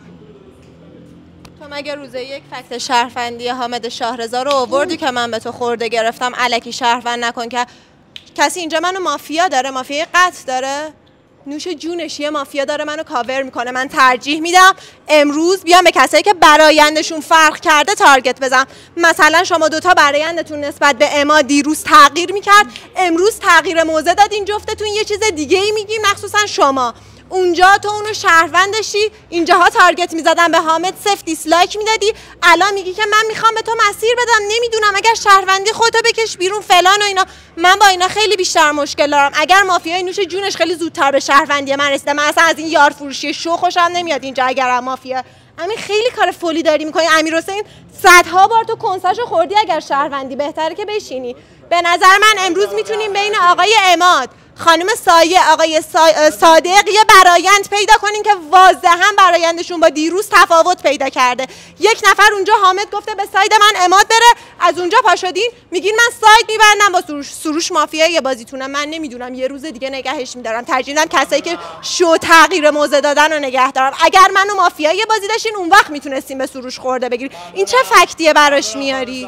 تو مگه روز یک فکت شهروندی حامد شاهرضا رو آوردی که من به تو خورده گرفتم الکی شهروند نکن که کسی اینجا منو مافیا داره، مافیای قطع داره؟ نوش جونش یه مافیا داره منو کاور میکنه. من ترجیح میدم امروز بیام به کسایی که برایندشون فرق کرده تارگت بزنم. مثلا شما دوتا برایندتون نسبت به عماد دیروز تغییر میکرد، امروز تغییر موضع دادین، جفتتون یه چیز دیگه ای میگین. مخصوصا شما اونجا تو اونو شهروند داشتی، اینجاها تارگت میزدن به حامد، صفر دیسلایک میدادی. الان میگی که من میخوام به تو مسیر بدم. نمیدونم، اگر شهروندی خودتو بکش بیرون فلان و اینا. من با اینا خیلی بیشتر مشکل دارم. اگر مافیای نوش جونش خیلی زودتر به شهروندی من رسیده، من اصلا از این یار فروشی شو خوشم نمیاد اینجا. اگر مافیا همین خیلی کار فولی داری میکنی. امیرحسین صدها بار تو کنساشو خوردی. اگر شهروندی بهتره که بشینی. به نظر من امروز میتونیم بین آقای عماد، خانم سایه، آقای سا... صادق یه برایند پیدا کنین که واضحا برایندشون با دیروز تفاوت پیدا کرده. یک نفر اونجا حامد گفته به ساید من عماد بره، از اونجا پا شدین میگین من ساید میبندم با سروش. سروش مافیای بازیتونه. من نمیدونم، یه روز دیگه نگهش میدارم. ترجیح میدم کسایی که شو تغییر موضع دادن رو نگه دارم. اگر منو مافیای بازی داشتین اون وقت میتونستین به سروش خورده بگیرید. این چه فکتیه براش میاری؟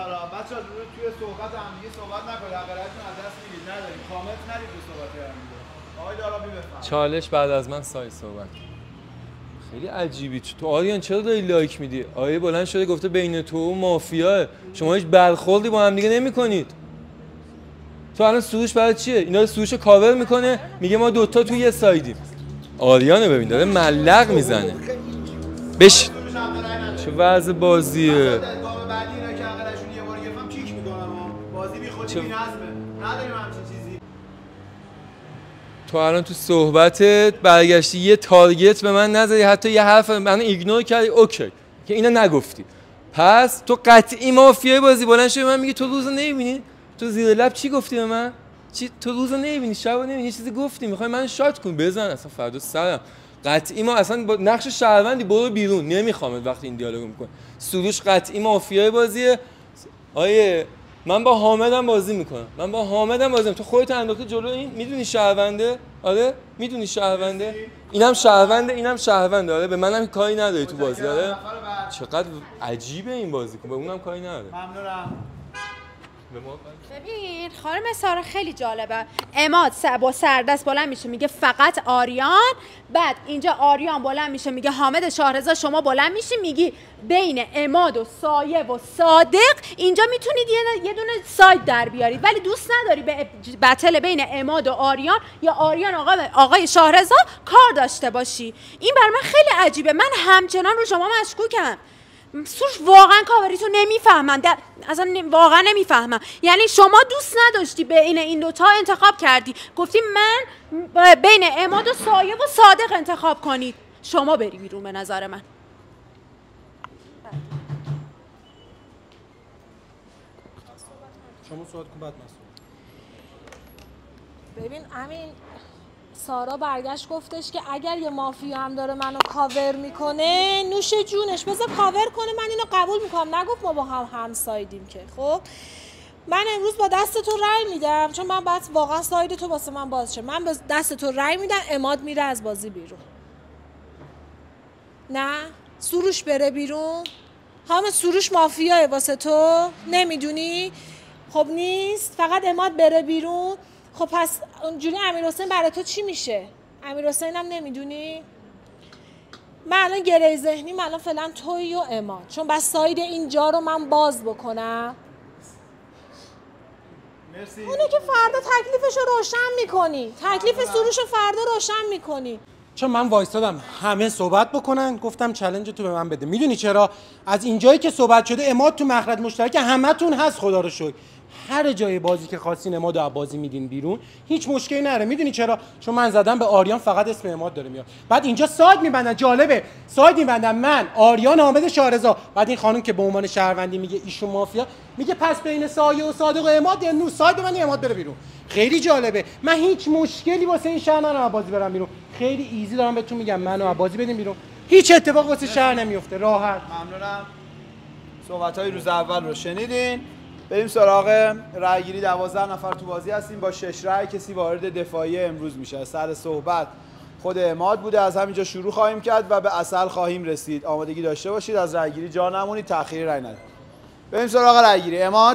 چالش بعد از من سای صحبت. خیلی عجیبی. تو آریان چرا داری لایک میدی؟ آیه بلند شده گفته بین تو و مافیاه، شما هیچ برخوردی با هم دیگه نمیکنید. تو الان سروش برای چیه؟ اینا سروش کاور میکنه، میگه ما دوتا توی یه سایدیم. آریانو ببین داره ملق میزنه. بش چه وضع بازیه؟ چه تو الان تو صحبتت برگشتی یه تارگت به من نزدی، حتی یه حرف من ایگنور کردی. اوکی که اینو نگفتی، پس تو قطعی مافیای بازی. بلند شدی من میگی تو روزو نمیبینی؟ تو زیر لب چی گفتی به من؟ چی تو روزو نمیبینی؟ شبو نمیبینی؟ یه چیزی گفتی میخوای من شات کن بزن اصلا فردا سرم. قطعی ما اصلا با نقش شهروندی برو بیرون، نمیخوام وقتی این دیالوگو میکنه. سروش قطعی مافیای بازیه. آیه من با حامدم بازی میکنم، من با حامدم بازی میکنم. تو خودت انداختی جلو این، میدونی شهرونده؟ آره میدونی شهرونده؟ اینم شهرونده اینم شهرونده. آره به منم کاری نداری تو بازی. آره چقدر عجیبه این بازی کن، به اونم کاری نداره. ممنونم. ببین خانم سارا خیلی جالبه. عماد با سردست بلند میشه میگه فقط آریان، بعد اینجا آریان بلند میشه میگه حامد شاهرضا، شما بلند میشی میگی بین عماد و سایه و صادق اینجا میتونید یه دونه ساید در بیارید، ولی دوست نداری به بتل بین عماد و آریان یا آریان آقا آقای شاهرضا کار داشته باشی. این بر من خیلی عجیبه. من همچنان رو شما مشکوکم. سروش واقعا کاوری تو نمیفهمم، اصلا واقعا نمیفهمم. یعنی شما دوست نداشتی بین این دوتا انتخاب کردی، گفتی من بین عماد و سایه و صادق انتخاب کنید، شما بری بیرون. به نظر من شما صحبت کن بعد من. ببین امین سارا برگشت گفتش که اگر یه مافیا هم داره منو کاور میکنه نوش جونش بذار کاور کنه، من اینو قبول میکنم. نگفت ما با هم همسایدیم که. خب من امروز با دست تو رأی میدم، چون من بعد واقعا ساید تو واسه من باز شه. من با دست تو رأی میدم عماد میره از بازی بیرون. نه سروش بره بیرون. حامد سروش مافیاه واسه تو نمیدونی؟ خب نیست، فقط عماد بره بیرون. خب پس اونجوری امیرحسین برای تو چی میشه؟ امیرحسین هم نمیدونی؟ من الان گره ذهنی من الان فعلا تویی و عماد، چون بس ساید اینجا رو من باز بکنم. مرسی. اونه که فردا تکلیفش رو روشن میکنی، تکلیف سروش رو فردا روشن میکنی. چون من وایستادم همه صحبت بکنن، گفتم چالش تو به من بده. میدونی چرا؟ از اینجایی که صحبت شده عماد تو مخرج مشترک همتون هست، خدا رو شکر. هر جای بازی که خواستین عماد رو بازی میدین بیرون، هیچ مشکلی نره. میدونی چرا؟ چون من زدم به آریان، فقط اسم عماد داره میاد. بعد اینجا ساید میبندن، جالبه، ساید میبندن من، آریان، حامد شاهرضا. بعد این خانم که به عنوان شهروندی میگه ایشون مافیا، میگه پس بین سایه و صادق و عماد نو ساید ببندی عماد بره بیرون. خیلی جالبه. من هیچ مشکلی واسه این شهر ندارم بازی برم بیرون. خیلی ایزی دارم بهتون میگم، منو بازی بدین بیرون، هیچ اتفاق واسه شهر نمیفته، راحت. ممنونم. صحبت‌های روز اول رو شنیدین. بریم سراغ رأی‌گیری. دوازده نفر تو بازی هستیم. با شش رأی کسی وارد دفاعیه امروز میشه. سر صحبت خود عماد بوده، از همینجا شروع خواهیم کرد و به عسل خواهیم رسید. آمادگی داشته باشید، از رأی‌گیری جا نمونید، تأخیری رأی ندید. بریم سراغ رأی‌گیری. عماد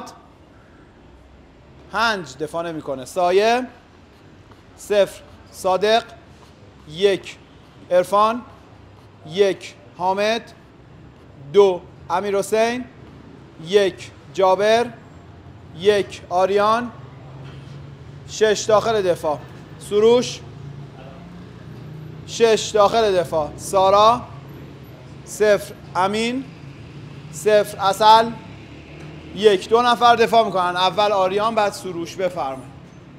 پنج، دفاع نمی‌کنه. سایه صفر، صادق یک، عرفان یک، حامد دو، امیرحسین یک، جابر یک، آریان شش، داخل دفاع. سروش شش، داخل دفاع. سارا صفر، امین صفر، عسل یک. دو نفر دفاع میکنن، اول آریان بعد سروش. بفرمایید.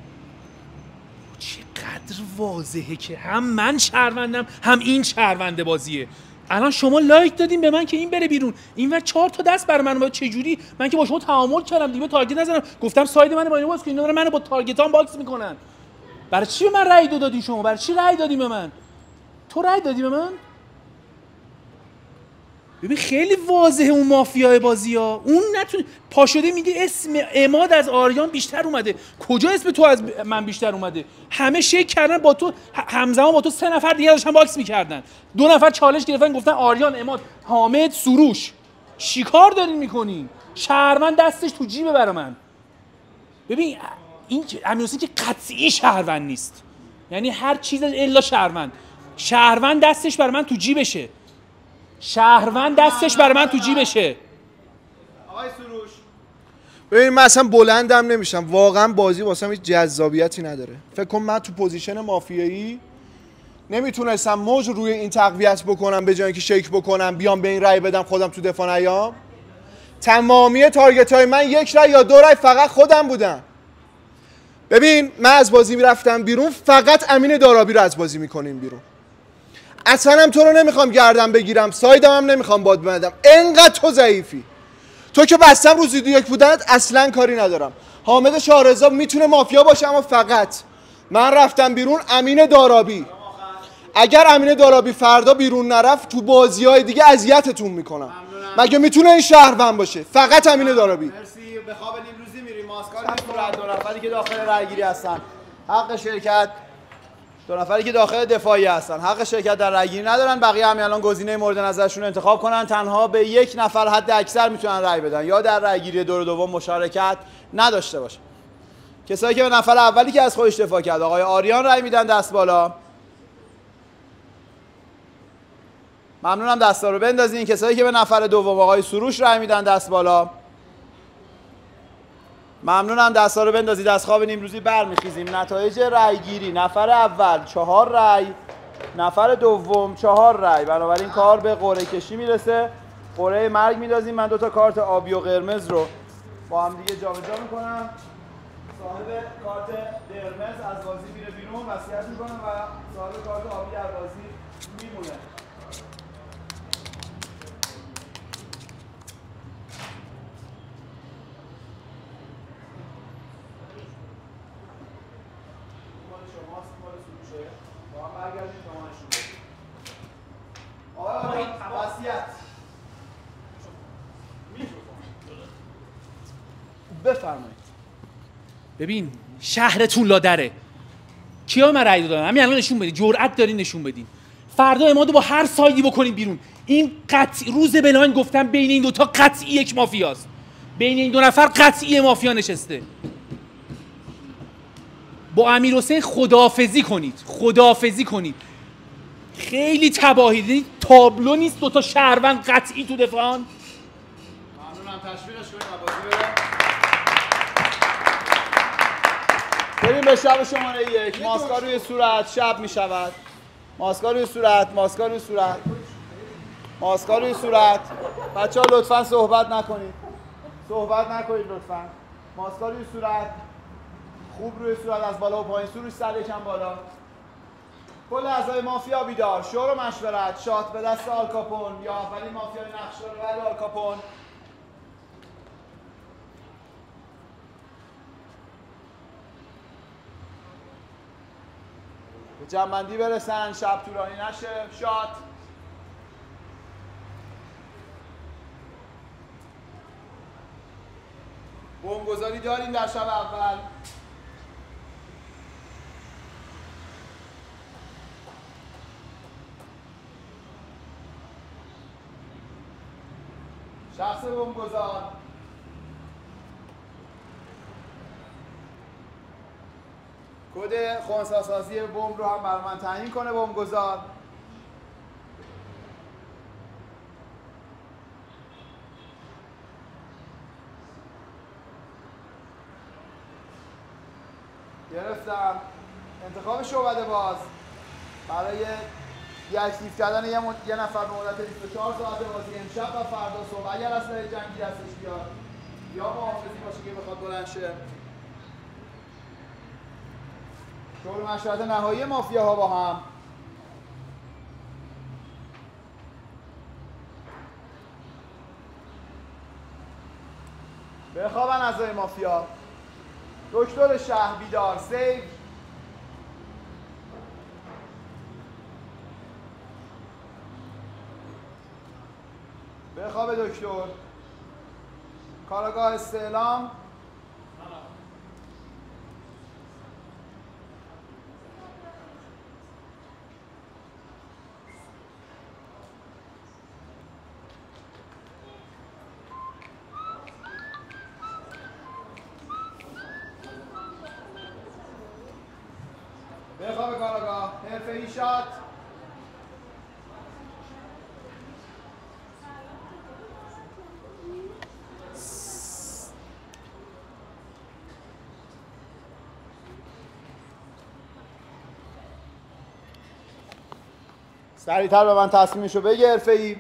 چقدر واضحه که هم من شهروندم هم این شهرونده بازیه. الان شما لایک دادین به من که این بره بیرون، اینور چهار تا دست برای من. با چه جوری؟ من که با شما تعامل کردم دیگه، تارگت نزدم، گفتم ساید من با اینا باز کن، اینا منو با تارگتام باکس میکنن. برای چی به من رأی دو دادین شما؟ برای چی رأی دادین به من؟ تو رأی دادی به من؟ ببین خیلی واضحه اون مافیای بازی ها. اون نتونه پا شده میگه اسم عماد از آریان بیشتر اومده. کجا اسم تو از من بیشتر اومده؟ همه شک کردن با تو، همزمان با تو سه نفر دیگه داشتن باکس میکردن. دو نفر چالش گرفتن گفتن آریان، عماد، حامد، سروش. چیکار دارین میکنین؟ شهروند دستش تو جیبه برا من. ببین این امیرحسین که قطعی شهروند نیست، یعنی هر چیز الا شهروند. شهروند دستش برا من تو جیبشه. شهروند دستش برای من تو جیبشه. آقای سروش ببین من اصلا بلندم نمیشم، واقعا بازی واسم هیچ جذابیتی نداره. فکر کن من تو پوزیشن مافیایی نمیتونستم موج روی این تقویت بکنم به جای اینکه شیک بکنم بیام به این رأی بدم خودم تو دفاع نیام. تمامی تارگت های من یک رأی یا دو رأی فقط خودم بودم. ببین من از بازی میرفتم بیرون، فقط امین دارابی رو از بازی میکنیم بیرون. اصلا هم تو رو نمیخوام گردن بگیرم، سایدم هم نمیخوام باد بندم، انقدر تو ضعیفی. تو که بستم روز دو یک بودنت اصلا کاری ندارم. حامد شاهرضا میتونه مافیا باشه، اما فقط من رفتم بیرون امین دارابی. اگر امین دارابی فردا بیرون نرفت تو بازی‌های دیگه اذیتتون میکنم. مگه میتونه این شهروند باشه؟ فقط امین دارابی. مرسی. به خواب نیمروزی میریم. ماسکار می‌خورد. دو نفری که داخل رأی‌گیری هستن حق شرکت، دو نفری که داخل دفاعی هستن حق شرکت در رأی‌گیری ندارن. بقیه همین الان گزینه مورد نظرشون انتخاب کنن. تنها به یک نفر حد اکثر میتونن رأی بدن یا در رأی‌گیری دور دوم مشارکت نداشته باشن. کسایی که به نفر اولی که از خودش دفاع کرد آقای آریان رأی میدن دست بالا. ممنونم، دستا رو بندازین. کسایی که به نفر دوم آقای سروش رأی میدن دست بالا. ممنونم، دستا رو بندازید. از خواب نیمروزی برمیخیزیم. نتایج رأی‌گیری: نفر اول چهار رأی، نفر دوم چهار رأی. بنابراین کار به قرعه کشی میرسه. قرعه مرگ میندازیم. من دو تا کارت آبی و قرمز رو با هم دیگه جابجا میکنم. صاحب کارت قرمز از بازی میره بیرون، وصیت میکنم و صاحب کارت آبی در بازی میمونه. مال سروشه با هم برگردیم به ما نشون بدیم. آقا وصیت بفرمایید. ببین شهرتون لادره. کیا من رأی دادن؟ همین الان نشون بدین. جرأت دارین نشون بدین. فردا امادو با هر سایدی بکنین بیرون. این قطعی روز بلاین گفتم بین این دوتا قطعی یک مافیاست. بین این دو نفر قطعی مافیا نشسته. با امیر حسین خداحافظی کنید. خداحافظی کنید. خیلی تباهی. دیدید تابلو نیست دوتا شهروند قطعی تو دفاعن. ممنونم. تشویقش کنید بازی بره. بریم به شب شماره یک. ماسکا روی صورت شب می شود. ماسکا روی صورت، ماسکا روی صورت، ماسکا روی صورت. بچه ها لطفا صحبت نکنید. صحبت نکنید لطفا. ماسکا روی صورت. خوب روی صورت از بالا و پایین. سروش سر یکم بالا. کل اعضای مافیا بیدار. شور و مشورت. شات به دست آلکاپون یا اولین مافیای نقشدار ولی آلکاپون. به جمع‌بندی برسن. شب طولانی نشه. شات. بمبگذاری داریم در شب اول. شخص بمبگذار کد خنثی‌سازی بمب رو هم برای من تعیین کنه. بمبگذار گرفتم. انتخاب شعبده باز برای دیاکتیو کردن یه, مد... یه نفر به مدت بیست و چهار ساعت بازی امشب و فردا صبح اگر اسلحه جنگی دستش بیاد یا محافظی باشه که بخواد بلند شه. شور مشورت نهایی مافیاها با هم. بخوابن اعضای مافیا. دکتر شهر بیدار. سیو. بخواب دکتر. کاراگاه استعلام. بخواب کاراگاه. حرفه‌ای شات. سریعتر به من تصمیمشو بگه. حرفه‌ای.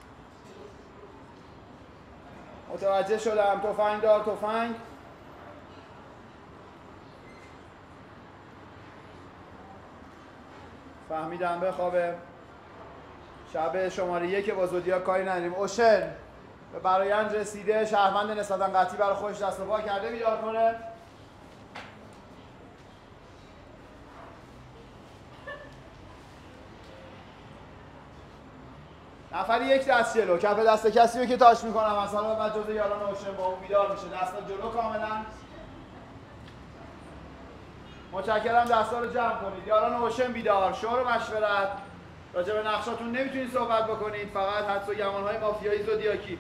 متوجه شدم. تفنگ دار. تفنگ. فهمیدم. بخوابه. شب شماره یک با زودیا کاری نداریم. اوشن به برایند رسیده. شهروند نسبتا قطعی برای خودش دست و پا کرده. بیدار کنه. نفری یک دست جلو. کف دست کسی رو که تاچ میکنم مثلا بعد جزء یاران اوشن با اون بیدار میشه. دستا جلو کاملا. متشکرم. دستا رو جمع کنید. یاران اوشن بیدار. شور و مشورت. راجع به نقشاتون نمیتونید صحبت بکنید. فقط حدس و گمان‌های مافیایی زودیاکی.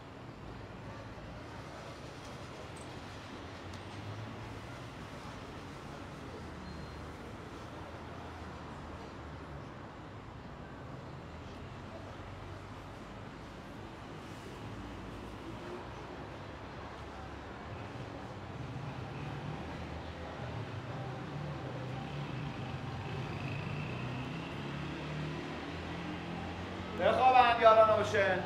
بخوابند یاران اوشن.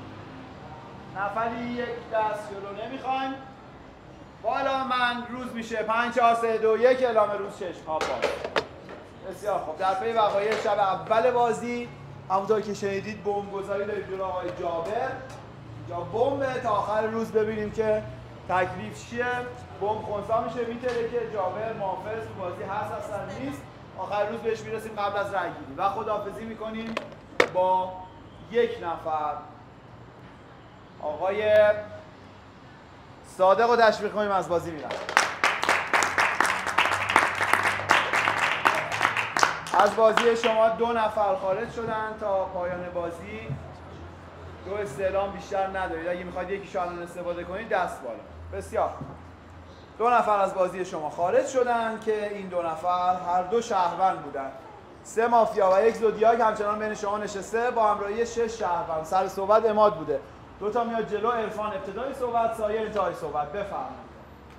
نفری یک دست جلو نمیخوایم. بالا من روز میشه. پنج چهار سه دو یک. اعلام روز. چشم ها باز. بسیار خوب. در پی وقایع شب اول بازی همونطور که شنیدید بمبگذاری دارید جلو آقای جابر. اینجا بمب تا آخر روز ببینیم که تکلیف چیه. بمب خنثی میشه. میتره که جابر محافظ تو بازی هست اصلا نیست. آخر روز بهش میرسیم قبل از رأی گیری و خداحافظی میکنیم با یک نفر. آقای صادق رو تشویق کنیم از بازی میرن. از بازی شما دو نفر خارج شدن. تا پایان بازی دو استعلام بیشتر ندارید. اگه میخواید یکیشو الان استفاده کنید دست بالا. بسیار. دو نفر از بازی شما خارج شدن که این دو نفر هر دو شهروند بودن. سه مافیا و یک زودیاک همچنان بین شما نشسته با همراهی شش شهروند. سر صحبت عماد بوده. دو تا میاد جلو، عرفان ابتدای صحبت، سایه انتهای صحبت. بفرمایید.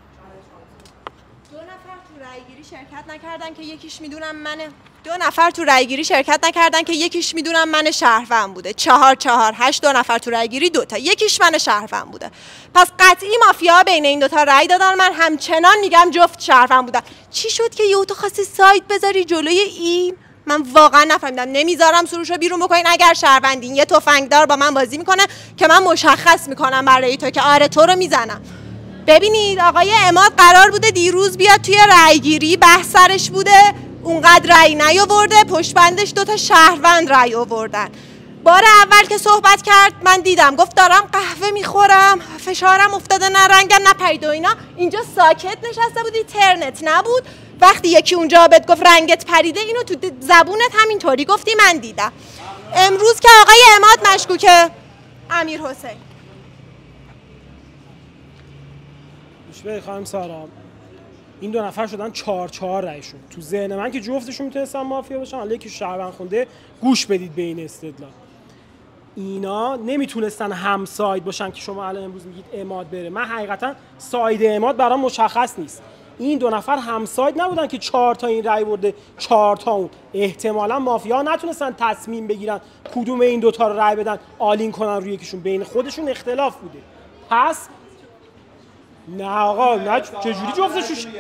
دو نفر تو رأیگیری شرکت نکردن که یکیش میدونم منه. دو نفر تو رأیگیری شرکت نکردن که یکیش میدونم من شهروند بوده. چهار چهار هشت دو نفر تو رأیگیری دو تا. یکیش من شهروند بوده. پس قطعی مافیا بین این دو تا رأی دادن. من همچنان میگم جفت شهروند بودن. چی شد که یهو تو خواستی سایت بذاری جلوی این؟ من واقعا نفهمیدم. نمیذارم سروشو بیرون بکنین. اگر شهروندین یه تفنگدار با من بازی میکنه که من مشخص میکنم برای تو که آره تو رو میزنم. ببینید آقای عماد قرار بوده دیروز بیاد توی رأیگیری، بحث سرش بوده، اونقدر رأی نیاورده، پشت بندش دو تا شهروند رأی آوردن. بار اول که صحبت کرد من دیدم گفت دارم قهوه میخورم، فشارم افتاده، نه رنگم نه پرید و اینا. اینجا ساکت نشسته بودی، ترنت نبود. وقتی یکی اونجا بهت گفت رنگت پریده، اینو تو زبونت همینطوری گفتی، من دیدم. امروز که آقای عماد مشکوکه. امیر حسین به خانم سارا، این دو نفر شدن چهار چهار رأیشون. تو ذهن من که جفتشون میتونستن مافیا باشن. حالا یکی شهروند خونده، گوش بدید به این استدلال. اینا نمیتونستن هم ساید باشن که شما الان امروز میگید عماد بره. من حقیقتا ساید عماد برام مشخص نیست. این دو نفر هم ساید نبودن که چهار تا این رأی برده، چهار تا اون. احتمالاً مافیا نتونستن تصمیم بگیرن کدوم این دو تا رو رأی بدن، آلین کنن روی یکیشون. بین خودشون اختلاف بوده. پس نه آقا، نه چجوری جفتشون ش...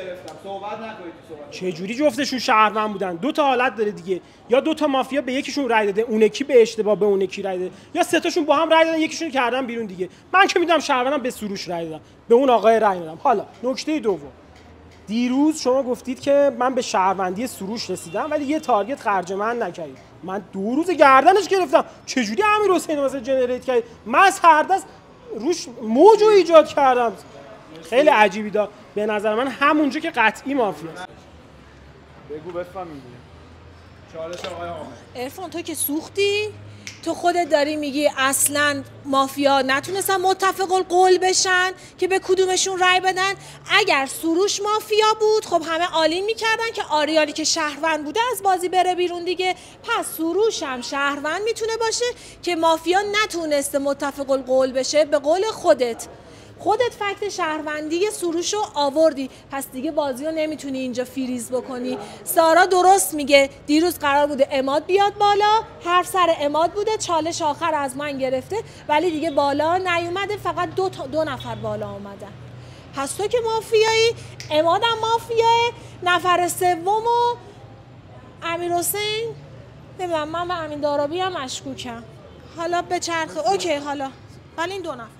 چجوری جفتشون شهروند بودن؟ دو تا حالت داره دیگه. یا دو تا مافیا به یکیشون رأی داده، اون یکی به اشتباه به اون یکی رأی داده، یا سه تاشون با هم رأی دادن، یکیشون کردن بیرون دیگه. من که میدونم شهروندم به سروش رأی دادم، به اون آقای رأی دادم. حالا نکته دوم، دیروز شما گفتید که من به شهروندی سروش رسیدم ولی یه تارگت خرج من نکردید. من دو روز گردنش گرفتم. چجوری امیر حسین واسه جنریت کردید؟ من از هر دست روش موج ایجاد کردم. خیلی عجیبی دا. به نظر من همونجا که قطعی مافیاست. بگو بفهمیم. چالش آقای حامد. عرفان تو که سوختی، تو خودت داری میگی اصلا مافیا نتونستن متفق القول بشن که به کدومشون رأی بدن. اگر سروش مافیا بود خب همه آلین میکردن که آریانی که شهروند بوده از بازی بره بیرون دیگه. پس سروش هم شهروند میتونه باشه که مافیا نتونسته متفق القول بشه. به قول خودت خودت فکت شهروندی سروش رو آوردی، پس دیگه بازی رو نمیتونی اینجا فریز بکنی. سارا درست میگه، دیروز قرار بوده عماد بیاد بالا، حرف سر عماد بوده، چالش آخر از من گرفته ولی دیگه بالا نیومده، فقط دو, تا دو نفر بالا آمدن. پس تو که مافیایی، عماد هم مافیاه، نفر سوم و امیر حسین نمیدونم، من به امین دارابی هم مشکوکم. حالا به چرخه اوکی، حالا ولی این دو نفر.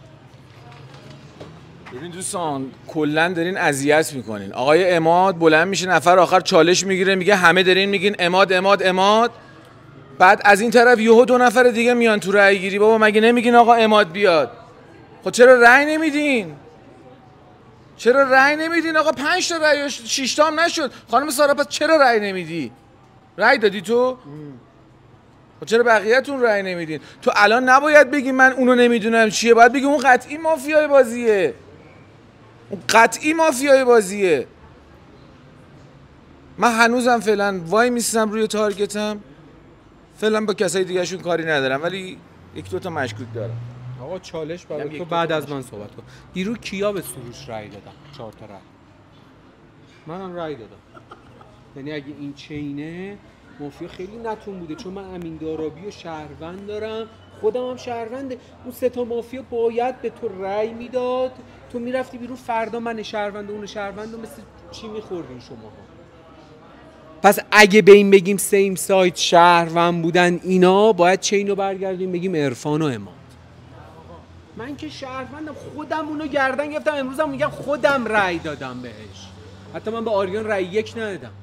ببین دوستان، کلا دارین اذیت میکنین. آقای عماد بلند میشه نفر آخر چالش میگیره، میگه همه دارین میگین عماد عماد عماد. بعد از این طرف یهو دو نفر دیگه میان تو رأی گیری. بابا مگه نمیگین آقا عماد بیاد؟ خب چرا رأی نمیدین؟ چرا رأی نمیدین آقا؟ پنج تا رأی شش تا هم نشد. خانم سارا پس چرا رأی نمیدی؟ رأی دادی تو؟ خب چرا بقیه‌تون رأی نمیدین؟ تو الان نباید بگی من اونو نمیدونم چیه، باید بگی اون قطعی مافیای بازیه. قطعی مافیای بازیه. من هنوزم فعلا وای میستم روی تارگتم. فعلا با کسای دیگه شون کاری ندارم ولی یک دو تا مشکوک دارم. آقا چالش برای تو بعد از من صحبت کن. دیروز کیا به سروش رأی دادن؟ چهار تا رأی. منم رأی دادم. یعنی اگه این چینه مافیا خیلی نتون بوده، چون من امین دارابی و شهروند دارم، خودم هم شهرونده. اون سه تا مافیا باید به تو رأی میداد، تو میرفتی بیرون، فردا من شهروند و اون شهروند و مثل چی میخوردین شما. پس اگه به این بگیم سیم سایت شهروند بودن اینا، باید چینو برگردیم بگیم عرفان و عماد. من که شهروندم، خودم اونو گردن گرفتم، امروزم میگم خودم رأی دادم بهش. حتی من به آریان رأی یک ندادم.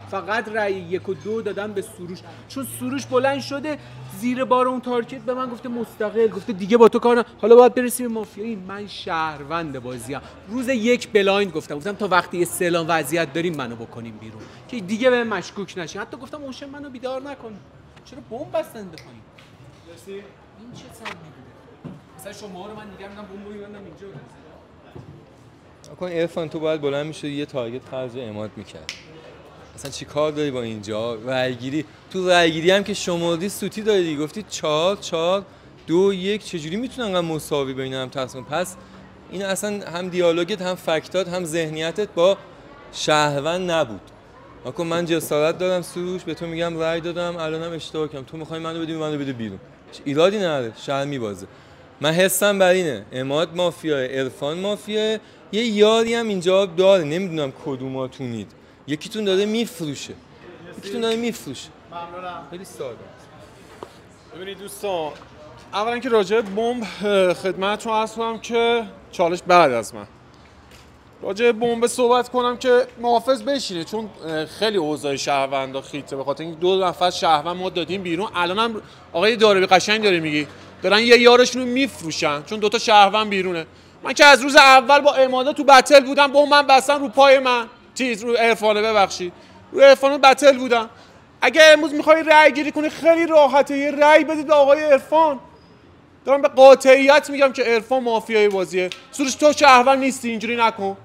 فقط رأی یک و دو دادم به سروش، چون سروش بلند شده زیر بار اون تارگت به من گفته مستقل، گفته دیگه با تو کار نه، حالا باید برسیم به مافیایی. من شهروند بازیم، روز یک بلایند گفتم گفتم تا وقتی استعلام وضعیت داریم منو بکنیم بیرون که دیگه به من مشکوک نشین. حتی گفتم اوشن منو بیدار نکن، چرا بمب بستن بخوایم؟ این چه سببی بوده؟ مثلا شما رو من دیگه میدم بمب میبندم اینجا. اکن عرفان تو باید بلند میشد یه تارگت خرج اماد میکرد. اصلا چی کار داری با اینجا رایگیری؟ تو رایگیری هم که شمردی سوتی داری، گفتی چهار چهار دو یک، چجوری میتونن انقدر مساوی بین هم تصمیم؟ پس این اصلا هم دیالوگت هم فکتات هم ذهنیتت با شهروند نبود. اکن من جسارت دارم سروش، به تو میگم رای دادم، الانم اشتباه کردم، تو میخوای منو بدی منو بده بیرون، ایرادی نداره، شهر میبازه. من حسم بر اینه اماد مافیاه، عرفان مافیاه، یه یاری هم اینجا داره، نمیدونم کدوماتونید، یکیتون داره میفروشه، یکیتون داره میفروشه. ممنونم. خیلی ساده. ببینید دوستان، اولا که راجع به بمب خدمتتون عرض کنم که چالش بعد از من. راجع به بمب صحبت کنم که محافظ بشینه، چون خیلی اوضاع شهروندا خیته، به خاطر اینکه دو نفر شهروند ما دادیم بیرون. الانم آقای داربی قشنگ داره میگی دارن یه یارشون رو میفروشن چون دوتا شهروند بیرونه. من که از روز اول با اماده تو بتل بودم، با من بستن رو پای من، چیز رو عرفانه، ببخشید رو عرفانه بتل بودم. اگه امروز میخوای رأی گیری کنی خیلی راحته، یه رأی بدید به آقای عرفان. دارم به قاطعیت میگم که عرفان مافیای بازیه. سروش تو شهروند نیستی، اینجوری نکن.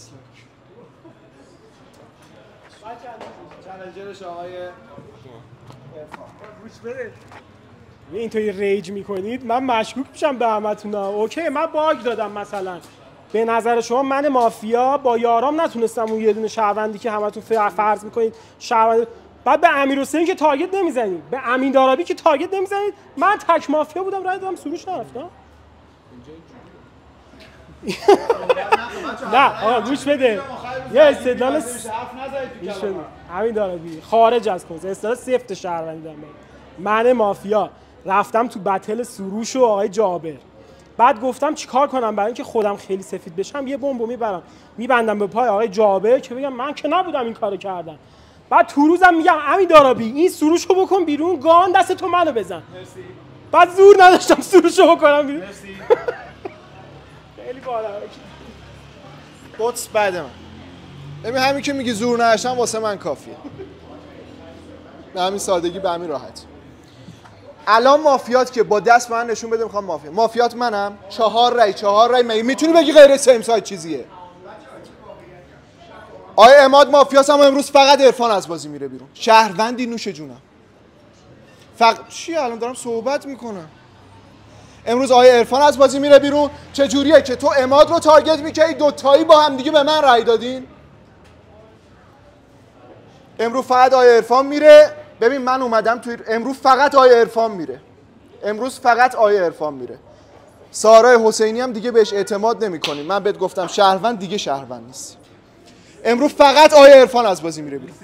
چالنجرش آقای عرفان. گوش بده. اینطوری ریج میکنید من مشکوک میشم به همتون. اوکی من باگ دادم، مثلا به نظر شما من مافیا با یارام نتونستم اون یه دونه شهروندی که همتون فرض میکنید شهروند، بعد به امیرحسین که تارگت نمیزنید، به امین دارابی که تارگت نمیزنید، من تک مافیا بودم رای دادم سروش نرفتم. نه آقا گوش بده، یه استدلال گوش بده. امین دارابی خارج از کنز استدلال سفت شهروندی دارم. من مافیا رفتم تو بتل سروش و آقای جابر، بعد گفتم چیکار کنم برای اینکه خودم خیلی سفید بشم، یه بمبو میبرم میبندم به پای آقای جابر که بگم من که نبودم این کارو کردم. بعد تو روزم میگم امین دارابی این سروشو بکن بیرون، گان دست تو منو بزن. مرسی. بعد زور نداشتم سروشو بکنم بیرون. مرسی. خیلی بالا. قدس بعد من. ببین همین که میگی زور نداشتم واسه من کافیه. به همین سادگی، به همین راحت. الان مافیات که با دست من نشون بده میخوام مافیا. مافیات منم، چهار رای چهار رای مگه میتونی بگی غیر سیم سایت چیزیه؟ آیا اماد مافیاس هم امروز فقط عرفان از بازی میره بیرون. شهروندی نوش جونم. فقط چی الان دارم صحبت میکنم. امروز آیا عرفان از بازی میره بیرون. چه جوریه که تو اماد رو تارگت میکنی، دو تایی با هم دیگه به من رای دادین؟ امروز فقط آیا عرفان میره. ببین من اومدم توی امروز فقط آیا عرفان میره. امروز فقط آیا عرفان میره. سارای حسینی هم دیگه بهش اعتماد نمیکنیم. من بهت گفتم شهروند، دیگه شهروند نیست. امروز فقط آیا عرفان از بازی میره بیرون.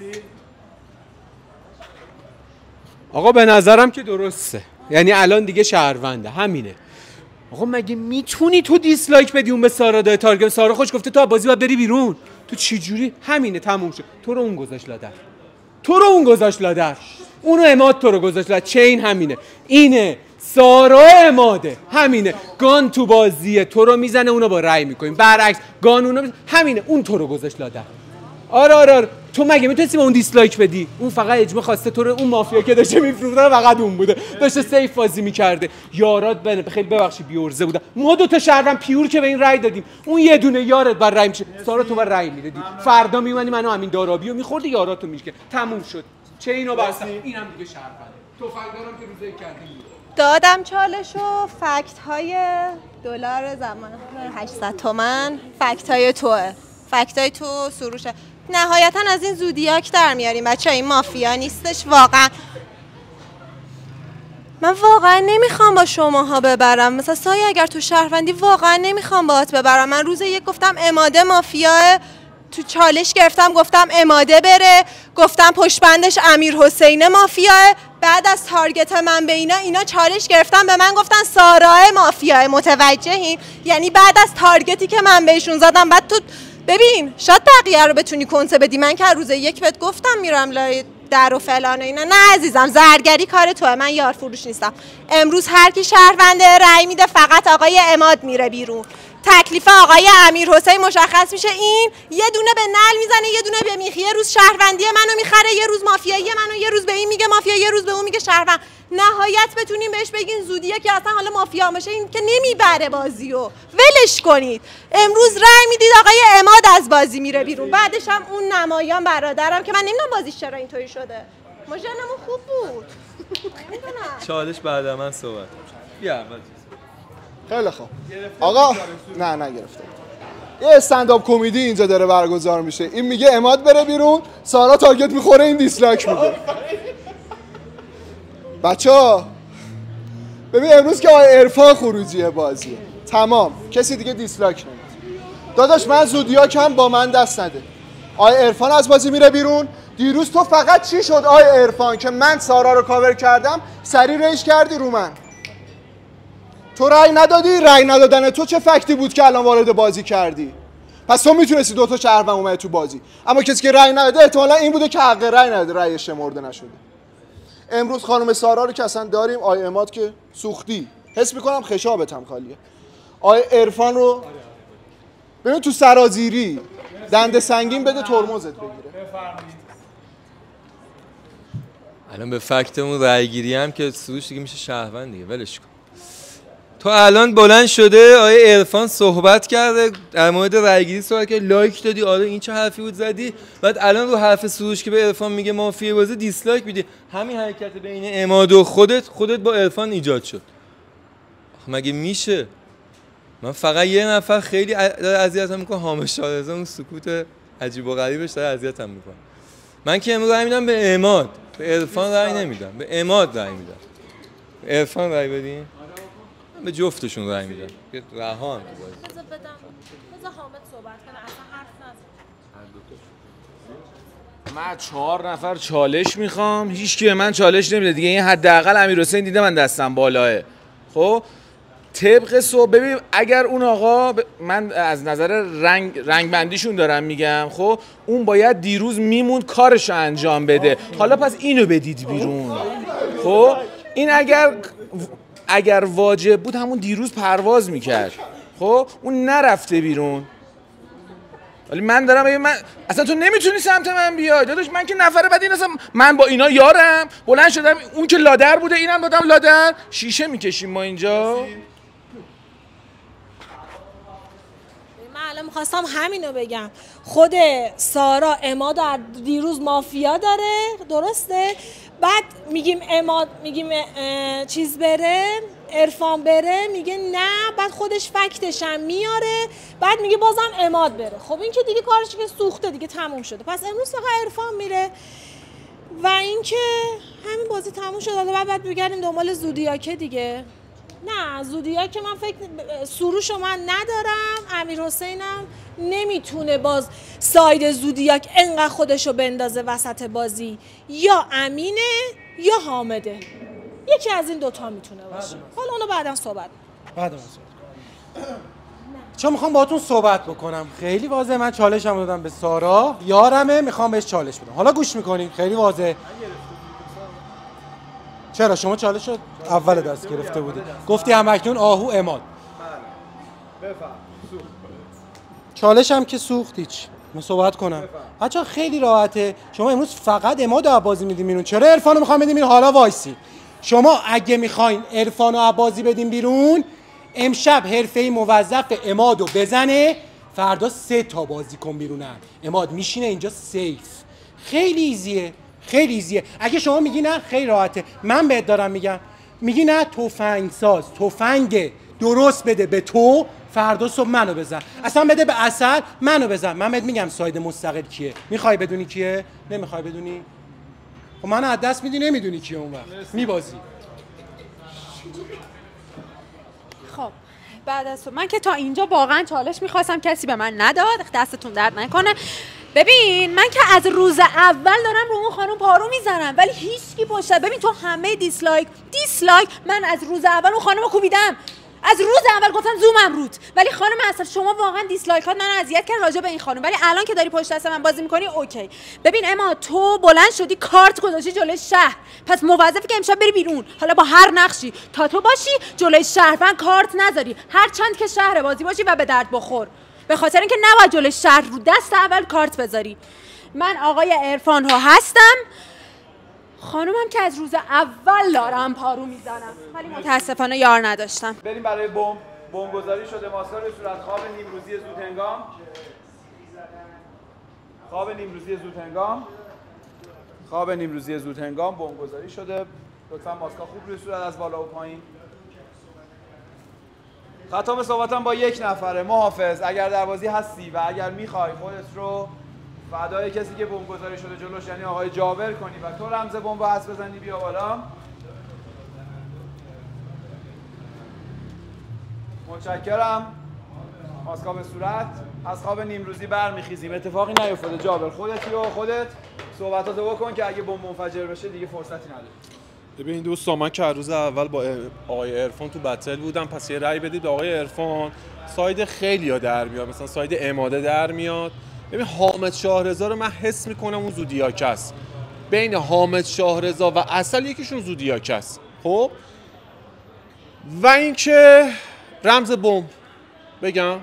آقا به نظرم که درسته، یعنی الان دیگه شهرونده، همینه. آقا مگه میتونی تو دیسلایک بدی اون به سارا دای تارگت؟ سارا خوش گفته تو از بازی باید بری بیرون، تو چی جوری؟ همینه تموم شد. تو رو اون گذاشت لادر، تو رو اون گذاشت لادر، اونو اماد تو رو گذاشت لادر. چین همینه، اینه سارا اماده، همینه. گان تو بازیه، تو رو میزنه اونو با رأی میکنیم، برعکس گان اونو میزنه. همینه، اون تو رو گذاشت لادر. آره آره آره تو مگه میتونستی با اون دیسلایک بدی؟ اون فقط اجماع خواسته تو رو، اون مافیا که داشته میفروخته فقط اون بوده، داشته سیف بازی میکرده. یارات بنه خیلی ببخشید بیورزه بودن. ما دو تا شهروند پیور که به این رأی دادیم، اون یه دونه یارت بر رأی میشه. سارا تو بر رأی میدادی، فردا میومدی منو امین دارابی رو میخوردی، یاراتو میشه. تموم شد. چه اینو بستم، اینم دیگه شهرونده. تو فایدارم که روزه کردی دادم چالش و فکت های دلار زمان هشتصد تومن فکت های توه، فکت های تو سروشه. نهایتا از این زودیاک در میاریم بچه ها، این مافیا نیستش واقعا. من واقعا نمیخوام با شماها ببرم، مثلا سایه اگر تو شهروندی واقعا نمیخوام باهات ببرم. من روز یک گفتم اماده مافیاه، تو چالش گرفتم گفتم اماده بره، گفتم پشت بندش امیر حسین مافیاه. بعد از تارگت من به اینا اینا چالش گرفتن به من گفتن سارا مافیاه. متوجهین؟ یعنی بعد از تارگتی که من بهشون زدم، بعد تو ببین شاید بقیه رو بتونی کنسه بدی، من که روز یک بهت گفتم میرم لای در و فلان و اینا. نه عزیزم، زرگری کار توه، من یار فروش نیستم. امروز هر کی شهرونده رأی میده، فقط آقای عماد میره بیرون. تکلیف آقای امیر حسین مشخص میشه. این یه دونه به نل میزنه، یه دونه به میخی، یه روز شهروندی منو میخره، یه روز مافیایی منو، یه روز به این میگه مافیا، یه روز به اون میگه شهروند. نهایت بتونیم بهش بگین زودیه که اصلا حالا مافیا باشه این که نمیبره بازیو، ولش کنید. امروز رأی میدید آقای عماد از بازی میره بیرون، بعدش هم اون نمایان برادرم که من نمیدونم بازیش چرا اینطوری شده. ما جنمون خوب بود. چالش بعد من صحبت. بیا اول. خیلی خوب آقا. نه نه گرفته. یه استندآپ کمدی اینجا داره برگزار میشه. این میگه عماد بره بیرون، سارا تارگت میخوره، این دیسلایک میده. بچه‌ها ببین امروز که آقای عرفان خروجیه بازیه، تمام، کسی دیگه دیسلایک نمیده. داداش من زودیاکم با من دست نده. آقای عرفان از بازی میره بیرون. دیروز تو فقط چی شد آقای عرفان که من سارا رو کاور کردم سری ریش کردی رو من؟ تو رأی ندادی. رأی ندادن تو چه فکتی بود که الان وارد بازی کردی؟ پس تو میتونستی دو تا شهروند اومد تو بازی، اما کسی که رأی نداده احتمالاً این بوده که حق رأی نداده، رأی شمرده نشده. امروز خانم سارا رو که اصلا داریم، آی عماد که سوختی، حس میکنم خشابت هم خالیه. آی عرفان رو ببین تو سرازیری دنده سنگین بده ترمزت بگیره. الان به فکتمون رای گیری هم که سروش دیگه میشه شهروند دیگه، ولش کن. تو الان بلند شده آیه عرفان صحبت کرده در مورد رای گیری، صحبت که لایک دادی، آره این چه حرفی بود زدی، بعد الان رو حرف سروش که به عرفان میگه مافیا بازی دیسلایک میدی. همین حرکت بین عماد و خودت خودت با عرفان ایجاد شد. مگه میشه؟ من فقط یه نفر خیلی داره اذیتم میکنه، حامد شارزه، اون سکوت عجیب و غریبش داره اذیتم میکنه. من که امروز رای میدم به عماد، به عرفان رای نمیدم، به عماد رای میدم. به عرفان رای بدین؟ به جفتشون رای میدم. که رها هم تو بازی. بذار بدم. بذار حامد صحبت کنه، اصلا حرف نزن. من چهار نفر چالش میخوام، هیچ کی به من چالش نمیده دیگه. این حداقل امیر حسین دیده من دستم بالاه. خب طبق سو ببین اگر اون آقا ب... من از نظر رنگ رنگ بندیشون دارم میگم، خب اون باید دیروز میموند کارشو انجام بده. حالا پس اینو بدید بیرون. خب این اگر اگر واجب بود همون دیروز پرواز میکرد. خب اون نرفته بیرون. ولی من دارم ببین، من اصلا تو نمیتونی سمت من بیای داداش. من که نفر بعد این اصلا من با اینا یارم، بلند شدم اون که لادر بوده اینم دادم لادر، شیشه میکشیم ما اینجا. من الان میخواستم همینو بگم. خود سارا عماد دیروز مافیا داره، درسته؟ بعد میگیم عماد، میگیم چیز بره، عرفان بره، میگه نه، بعد خودش فکتش هم میاره، بعد میگه بازم عماد بره. خب این که دیگه کارش که سوخته دیگه، تموم شده. پس امروز فقط عرفان میره و اینکه همین بازی تموم شده. حالا بعد بعد بگردیم دنبال زودیاکه دیگه. نه زودیاکه من فکر سروشو من ندارم، امیر حسینم نمیتونه باز ساید زودیاک انقدر خودشو بندازه وسط بازی. یا امینه یا حامده، یکی از این دوتا میتونه باشه. حالا اونو بعدم صحبت بعد من صحبت چون میخوام باهاتون صحبت بکنم. خیلی واضحه، من چالشم دادم به سارا، یارمه، میخوام بهش چالش بدم. حالا گوش میکنید، خیلی واضحه. چرا شما چالش رو اول دست گرفته بودی، گفتی همکنون آهو عماد. چالش هم که سوخت، هیچ من صحبت کنم. بچه‌ها خیلی راحته، شما امروز فقط عماد رو بازی میدین بیرون. چرا عرفان رو میخوام بدین بیرون؟ حالا وایسی، شما اگه میخواین عرفان رو بازی بدین بیرون، امشب حرفه‌ای موظف عماد رو بزنه، فردا سه تا بازی کن بیرونن. عماد میشینه اینجا سیف. خیلی ایزیه، خیلی ایزیه. اگه شما میگی نه، خیلی راحته. من بهت دارم میگم، میگی نه تفنگ ساز، تفنگ درست بده به تو، فردا صبح منو بزن. اصلا بده به عسل، منو بزن. من بهت میگم ساید مستقل کیه. میخوای بدونی کیه؟ نمیخوای بدونی؟ خب منو از دست میدی، نمیدونی کیه، اون وقت میبازی. خب بعد از تو من که تا اینجا واقعا چالش میخواستم، کسی به من نداد، دستتون درد نکنه. ببین من که از روز اول دارم رو اون خانم پارو میزنم، ولی هیچکی پشت. ببین تو همه دیسلایک دیسلایک، من از روز اول اون خانم رو کوبیدم، از روز اول گفتم زومم رود، ولی خانم اصل شما واقعا دیسلایکات منو اذیت کرد راجع به این خانم، ولی الان که داری پشت دست من بازی میکنی اوکی. ببین اما تو بلند شدی کارت گذاشتی جلوی شهر، پس موظفی که امشب بری بیرون، حالا با هر نقشی، تا تو باشی جلوی شهروند کارت نذاری، هر چند که شهر بازی باشی و به درد بخور، به خاطر اینکه نباید جلوی شهر رو دست اول کارت بذاری. من آقای عرفان ها هستم، خانومم که از روز اول دارم پارو میزنم، ولی متاسفانه یار نداشتم. بریم برای بمب. بمب گذاری شده. ماسکار به صورت خواب نیمروزی زود هنگام. خواب نیمروزی زود هنگام. خواب نیمروزی زود هنگام بمب گذاری شده. لطفاً ماسکا خوب روی صورت از بالا و پایین. ختام صحبتم با یک نفره. محافظ اگر در بازی هستی و اگر میخوای خودت رو فدای کسی که بمب گذاری شده جلوش یعنی آقای جابر کنی و تو رمز بمب رو حدس بزنی، بیا بالا. متشکرم. ماسکا به صورت. از خواب نیمروزی برمیخیزیم. اتفاقی نیفتاده جابر، خودتی و خودت صحبتاتو بکن که اگه بمب منفجر بشه دیگه فرصتی نداره. ببین دوستان، من که روز اول با آقای عرفان تو بتل بودم، پس یه رأی بدید به آقای عرفان. ساید خیلیا در میاد، مثلا ساید عماده در میاد. ببین حامد شاهرضا رو من حس میکنم اون زودیاک است. بین حامد شاهرضا و عسل یکیشون زودیاک است. خب و اینکه رمز بمب بگم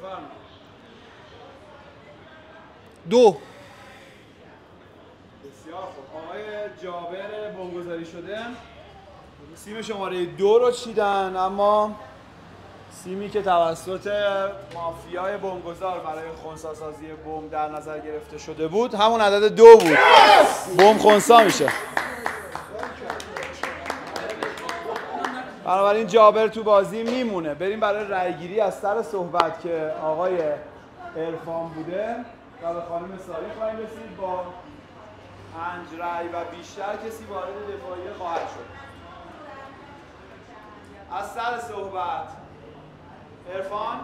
دو. بسیار خوب. آقای جابر بمبگذاری شده سیم شماره دو رو چیدن، اما سیمی که توسط مافیای بمبگذار برای خنثی‌سازی بمب در نظر گرفته شده بود همون عدد دو بود. بمب خنثی میشه. بنابراین جابر تو بازی میمونه. بریم برای رأیگیری از سر صحبت که آقای عرفان بوده و به خانم ساری خواهیم رسید. با پنج رأی و بیشتر کسی وارد دفاعیه خواهد شد. از سر صحبت عرفان،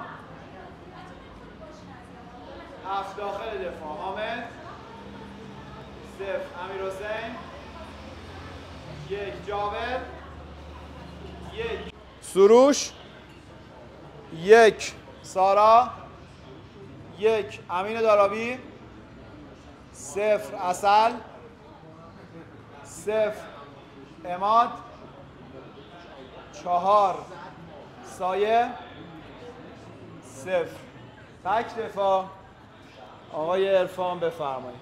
هفت داخل دفاع حامد، صفر امیرحسین، یک جابر، یک سروش، یک سارا، یک امین دارابی، صفر عسل، صفر عماد، چهار سایه، صفر. تک دفاع آقای عرفان بفرمایید.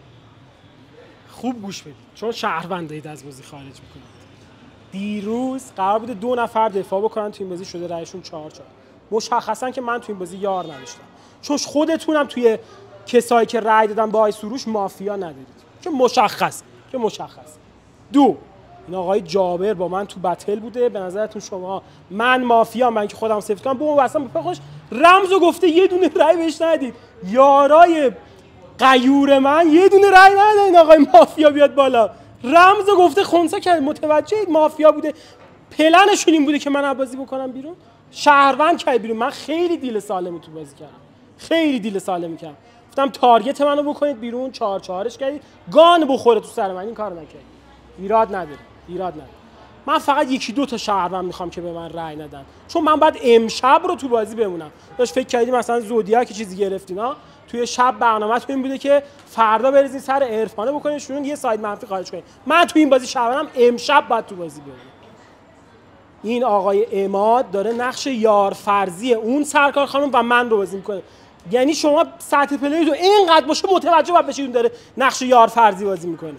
خوب گوش بدید چون شهروندید از بازی خارج میکنید. دیروز قرار بوده دو نفر دفاع بکنن تو این بازی، شده رأیشون چهار چهار. مشخصا که من تو این بازی یار نداشتم، چون خودتونم توی کسایی که رأی دادن با آقای سروش مافیا ندارید که مشخص که مشخص. دو، این آقای جابر با من تو بتل بوده. به نظرتون شما من مافیا، من که خودم سفت کنم بوم واسم بخوش رمزو گفته یه دونه رأی بهش ندید. یارای غیور من یه دونه رأی ندادن این آقای مافیا بیاد بالا. رمزو گفته خنثی کرد، متوجهید مافیا بوده. پلنشون این بوده که من بازی بکنم بیرون، شهروند کرد بیرون. من خیلی دیل سالمی تو بازی کردم، خیلی دیل سالمی کردم. گفتم تارگت منو بکنید بیرون، چهار چهارش کردید، گان بخوره تو سر من. این کارو نکردید. ایراد نداره، ایراد نداره. من فقط یکی دو تا شهروند میخوام که به من رأی ندن، چون من بعد امشب رو تو بازی بمونم. داش فکر کردی مثلا زودیا که چیزی گرفتینا، توی شب برنامه‌تون این بوده که فردا بریزین سر عرفانه بکنین شون یه ساید منفی خارج کنین. من تو این بازی شهروندم، امشب بعد تو بازی بمونم. این آقای عماد داره نقش یار فرضی اون سرکار خانم و من رو بازی میکنه. یعنی شما سطح پلی تو اینقدر باشه متوجه باید بشید اون داره نقش یار فرضی بازی میکنه.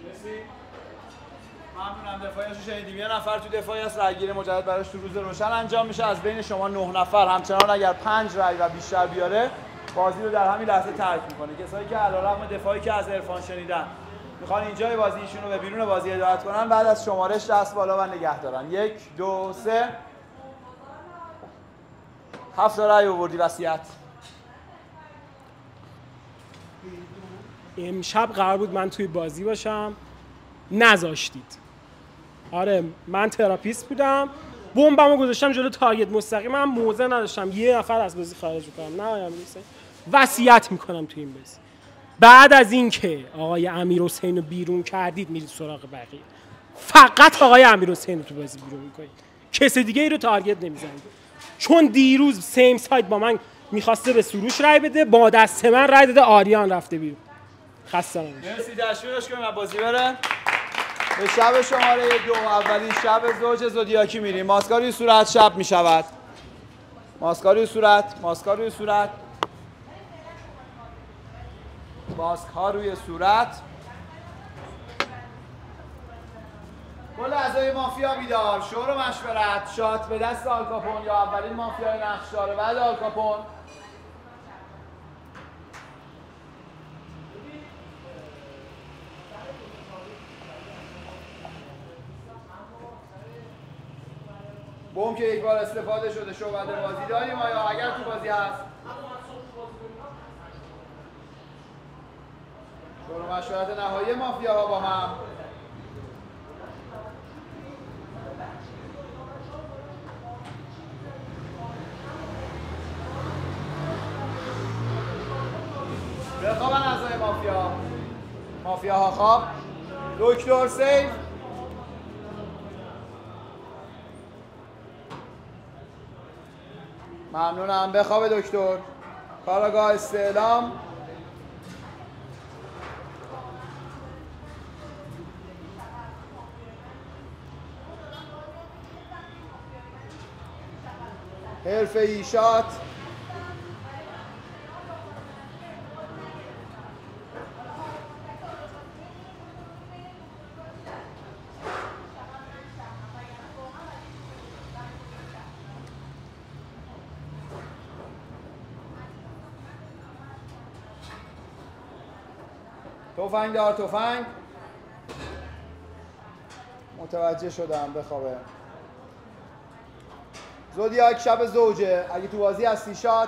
ممنونم. دفاعیشو شنیدیم. یه نفر تو دفاعی است، رأیگیری مجدد براش تو روز روشن انجام میشه. از بین شما نه نفر همچنان اگر پنج رأی و بیشتر بیاره بازی رو در همین لحظه ترک میکنه. کسایی که علیرغم دفاعی که از عرفان شنیدن میخوان اینجای بازی ایشون رو به بیرون بازی هدایت کنن، بعد از شمارش دست بالا و نگه دارن. یک، دو، سه. هفت رأی آوردی. وصیت. امشب قرار بود من توی بازی باشم، نذاشتید. آره من تراپیست بودم، بمبمو گذاشتم جلو تارگت مستقیم، من موزه نداشتم یه نفر از بازی خارج کنم. نه آقای وصیت میکنم توی این بازی. بعد از اینکه آقای امیرحسین رو بیرون کردید میرید سراغ بقیه. فقط آقای امیرحسین رو تو بازی بیرون میکنید، کس دیگه ای رو تارگت نمیزنید. چون دیروز سیم سایت با من میخواسته به سروش رای بده، با دست من رای داده آریان رفته بیرون. خسته نباشید. مرسی، تشویقش کنیم و بازی بره. به شب شماره دو، اولین شب زوج زودیاکی میریم. ماسکار روی صورت شب میشود. ماسکار روی صورت، ماسکار روی صورت. ماسک ها روی صورت. کل اعضای مافیا بیدار، شور و مشورت، شات به دست آلکاپون یا اولین مافیای نقشدار بعد آلکاپون. بوم که یک بار استفاده شده، شعبده بازی داریم آیا اگر تو بازی هست؟ شور و مشورت نهایی مافیا ها با هم. بخوابن اعضای مافیا. مافیا ها خواب. دکتر سیف. ممنونم. بخواب دکتر. کاراگاه استعلام. حرفه‌ای شات. تفنگ دار تفنگ. متوجه شدم. بخوابه. زودیاک شب زوجه. اگه تو بازی هستی شات.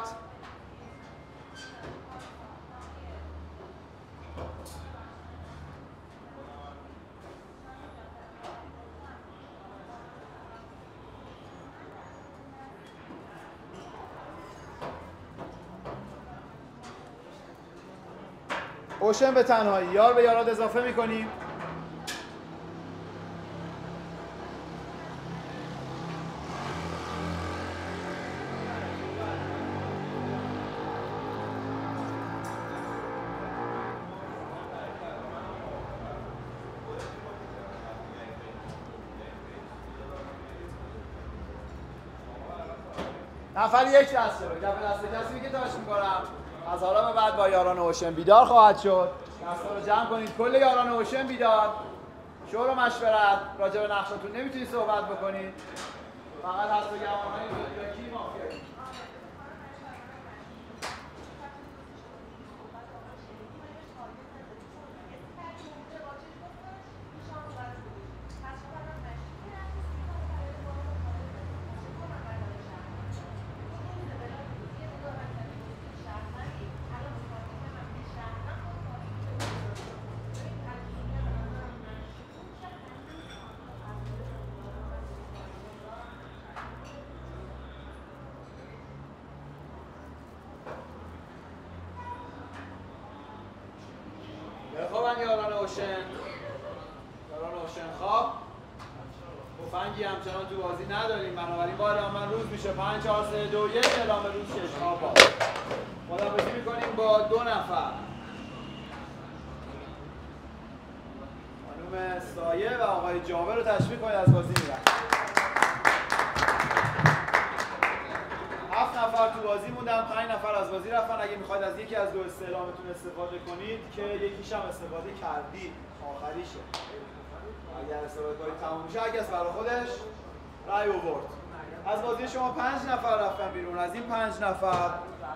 اوشن به تنهایی. یار به یارات اضافه میکنیم. نفر یک دست رو کف دست کسی که تاش میکنم از حالا به بعد با یاران اوشن بیدار خواهد شد. دستا رو جمع کنید. کل یاران اوشن بیدار. شور و مشورت. راجع به نقشاتون نمیتونید صحبت بکنید. فقط دست و گمانهای زودیاکی مافیایی. بخوابن یاران اوشن. یاران اوشن خواب. تفنگی همچنان تو بازی نداریم، بنابراین با اعلام من روز میشه. پنج چهار سه دو یک. اعلام روز شش ها با خداحافظی میکنیم با دو نفر. خانم سایه و آقای جابر رو تشویق کنید از بازی میرن. هفت نفر تو بازی موندن، پنج نفر از بازی رفتن. اگه میخواید از یکی از دو استعلامتون استفاده کنید که یکیش هم استفاده کردید، آخریشه. اگر استفاده کنید تموم میشه. اگه از برای خودش رای آورد. از بازی شما پنج نفر رفتن بیرون. از این پنج نفر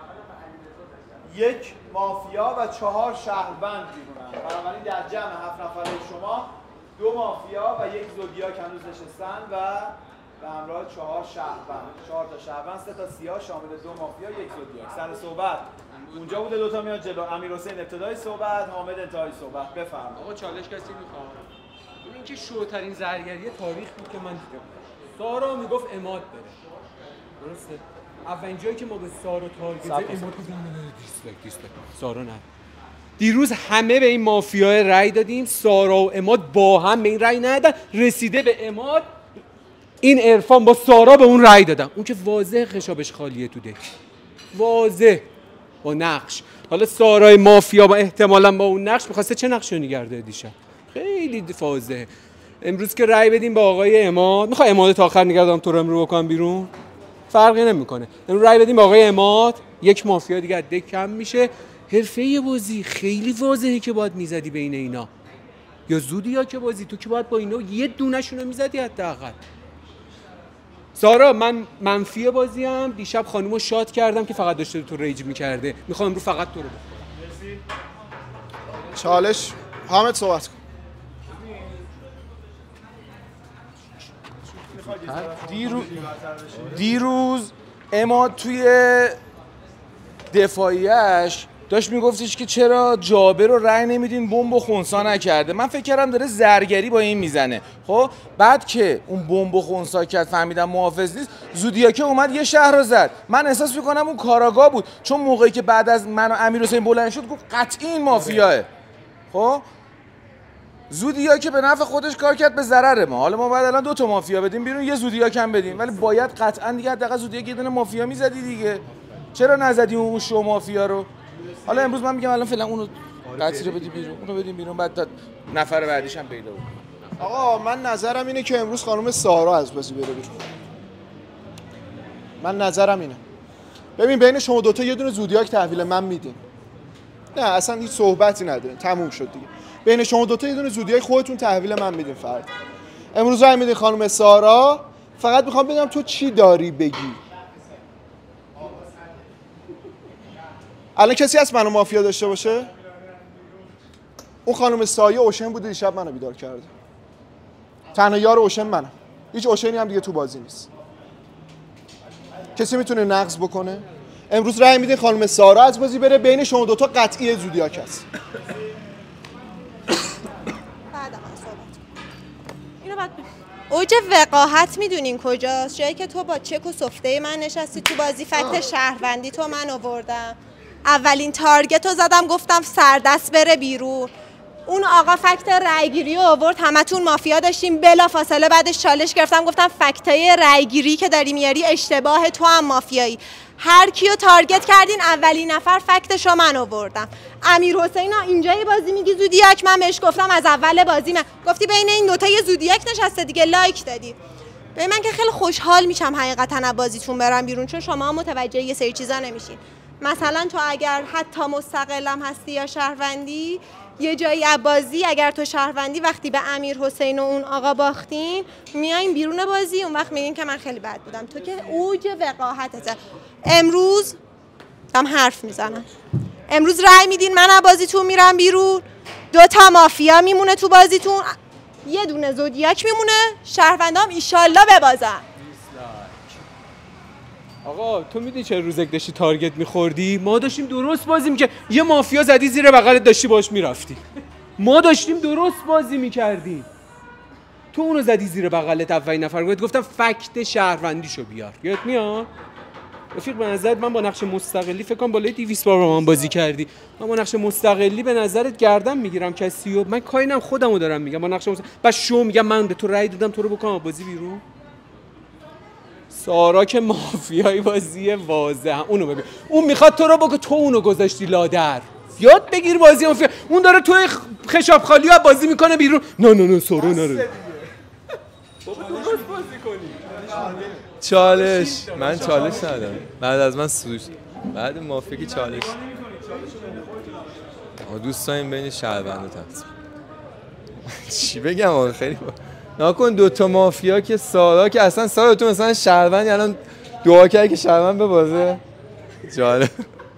یک مافیا و چهار شهروند بیرونن. بنابراین در جمع هفت نفره شما دو مافیا و یک زودیاک هنوز نشستن و به همراه چهار شهروند. چهار تا شهروند، سه تا سیاه شامل دو مافیا، یک زودیاک. سر صحبت اونجا بوده، دو تا میاد جلو. امیرحسین ابتدای صحبت، حامد انتهای صحبت. بفرمایید. آقا چالش کسی میخواد؟ ببین که شوترین زرگری تاریخ بود که من دیدم. سارا میگفت عماد بره. درسته؟ اولین جایی که ما به سارا تارگت زدیم عماد بود. دیسلایک دیسلایک. سارا نه. دیروز همه به این مافیا رأی دادیم، سارا و عماد با هم به این رأی ندادن. رسیده به عماد این عرفان با سارا به اون رأی دادن، اون که واضح خشابش خالیه تو دک، واضح با نقش. حالا سارای مافیا با احتمالاً با اون نقش می‌خواسته چه نقشی رو نگرده دیشب، خیلی واضحه. امروز که رأی بدیم با آقای عماد، میخوای عماد تا آخر نگه دارم تو رو امروز بکنم بیرون، فرقی نمیکنه. امروز رأی بدیم با آقای عماد، یک مافیا دیگه از دک کم میشه. حرفه بازی خیلی واضحه که باید میزدی بین اینا، یا زودی یا که بازی تو که باید با اینا یه دونه‌شون رو میزدی حداقل. سارا من منفی بازیم، دیشب خانومو شات کردم که فقط داشته تو ریج میکرده، میخوام امروز فقط تو رو بکنم. چالش حامد صحبت کن. دیروز دیروز عماد توی دفاعیش داشت میگفتش که چرا جابر رو رأی نمیدین بمب و خونسا نکرده. من فکر کردم داره زرگری با این میزنه. خب بعد که اون بمب و خونسا کرد فهمیدم محافظ نیست، زودیاکه اومد یه شهر رو زد. من احساس میکنم اون کاراگاه بود، چون موقعی که بعد از من و امیرحسین بلند شد گفت قطعی این مافیاه. خب زودیاکه به نفع خودش کار کرد به ضرر ما. حالا ما بعد الان دو تا مافیا بدیم بیرون، یه زودیاک هم بدیم، ولی باید قطعا دیگه حداقل زودیاک یه دونه مافیا میزدی دیگه. چرا نزدی اون شو مافیا رو؟ حالا امروز من میگم الان فعلا اونو قطعی رو بدیم بیرون، اونو بدیم بیرون، بعد تا نفر بعدیش هم پیدا بود. آقا من نظرم اینه که امروز خانم سارا از بازی بره بیرون. من نظرم اینه. ببین بین شما دوتا یه دونه زودیاک تحویل من میدین. نه اصلا هیچ صحبتی ندارین، تموم شد دیگه. بین شما دوتا یه دونه زودیاک خودتون تحویل من میدین فردا. امروز رای میدین خانم سارا. فقط میخوام ببینم تو چی داری بگی. الان کسی هست منو مافیا داشته باشه؟ اون خانم سایه اوشن بوده دیشب منو بیدار کرده. تنها یار اوشن منم. هیچ اوشنی هم دیگه تو بازی نیست. کسی میتونه نقض بکنه؟ امروز رای میدین خانم سارا از بازی بره، بین شما دوتا قطعی زودیاک هست. اوج وقاحت میدونین کجاست؟ جایی که تو با چک و سفته من نشستی تو بازی، فکت شهروندی تو من آوردم، اولین تارگت رو زدم گفتم سردست بره بیرون. اون آقا فکت رایگیری رو آورد، همتون مافیا داشتیم، بلا فاصله بعدش چالش گرفتم گفتم فکتای رایگیری که داری میاری اشتباه، تو هم مافیایی. هر کیو تارگت کردین اولین نفر فکتشو من آوردم. امیرحسین اینجای بازی میگی زودیاک، من بهش گفتم از اول بازی من گفتی بین این دوتا یه زودیاک نشسته دیگه، لایک دادی. به من که خیلی خوشحال میشم حقیقتا از بازیتون برم بیرون، چون شما متوجه یه سری چیزا نمیشین. مثلا تو اگر حتی مستقلم هستی یا شهروندی، یه جایی از بازی اگر تو شهروندی وقتی به امیرحسین و اون آقا باختین میایم بیرون بازی، اون وقت میگین که من خیلی بد بودم. تو که اوج وقاحتته. امروز دارم حرف میزنم، امروز رأی میدین من از بازیتون میرم بیرون، دو تا مافیا میمونه تو بازیتون، یه دونه زودیاک میمونه، شهروندام ایشالله ببازن. آقا تو میدونی چه روزک داشتی تارگت میخوردی؟ ما داشتیم درست بازی میکردیم، یه مافیا زدی زیر بغلت داشتی باش میرفتی. ما داشتیم درست بازی میکردیم، تو اونو زدی زیر بغلت اولین نفر. گفتم فکت شهروندیشو بیار، یادت میاد؟ رفیق به نظرت من با نقش مستقلی فکر کنم بالای دویست بار با من بازی کردی، من با نقش مستقلی به نظرت گردن میگیرم کسی و من کاینم خودمو دارم میگم با نقش مستقلی، بعد شو میگم من به تو رأی دادم تو رو بکنم بازی بیرون. سارا که مافیای بازی واضحه، اونو ببین، اون میخواد تو رو بگه تو اونو گذاشتی لادر. یاد بگیر بازی مافیا، اون داره توی خشاب خالی ها بازی میکنه بیرون. نه نه نه سارا نره بابا درست بازی کنی. چالش من چالش ندادم، بعد از من سوش بعد مافیا که چالش دوست داریم بین شهروند و تقسیم. چی بگم آخه خیلی با ناکن دوتا مافیا که سارا که اصلا سارا تو مثلا شهروندی الان دعا کردی که شهروند ببازه. جالب.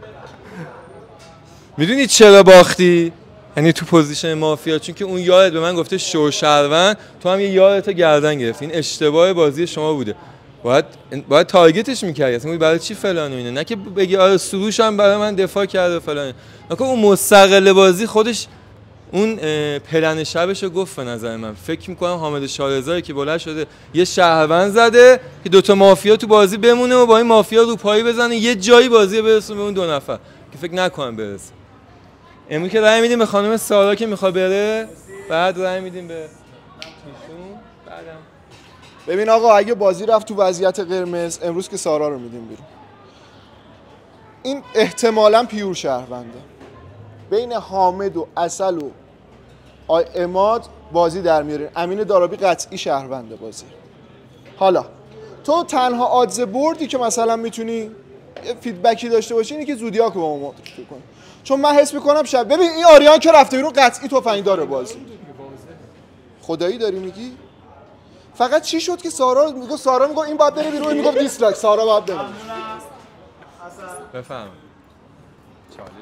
میدونی چرا باختی؟ یعنی تو پوزیشن مافیا، چون که اون یارت به من گفته شو شهروند، تو هم یه یارتو گردن گرفتی. این اشتباه بازی شما بوده. باید باید تارگتش می‌کردی. اصلا برای چی فلان و اینا؟ نه که بگی آره سروش هم برای من دفاع کرده فلان. نکن اون مستقل بازی خودش اون پلن شبشو گفت. به نظر من فکر میکنم حامد شارزایی که بلند شده یه شهروند زده که دوتا مافیا تو بازی بمونه و با این مافیا رو پایی بزنه یه جایی بازی برسونه به اون دو نفر که فکر نکنم برسه. امروز که رأی میدیم به خانم سارا که میخواد بره، بعد رأی میدیم به ایشون، بعدم ببین آقا اگه بازی رفت تو وضعیت قرمز امروز که سارا رو میدیم بیرون. این احتمالاً پیور شهرونده. بین حامد و عسل و آی اماد بازی در میارین. امین دارابی قطعی شهرونده بازی. حالا تو تنها آدز بردی که مثلا میتونی فیدبکی داشته باشی اینه که زودیاک رو با ما معرفی کنی، چون من حس میکنم شب ببین این آریان که رفته بیرون قطعی تفنگ داره بازی. خدایی داری میگی؟ فقط چی شد که سارا میگه سارا میگه این باید بره بیرون، میگه دیسلایک، سارا باید بره. بفهم. چالش.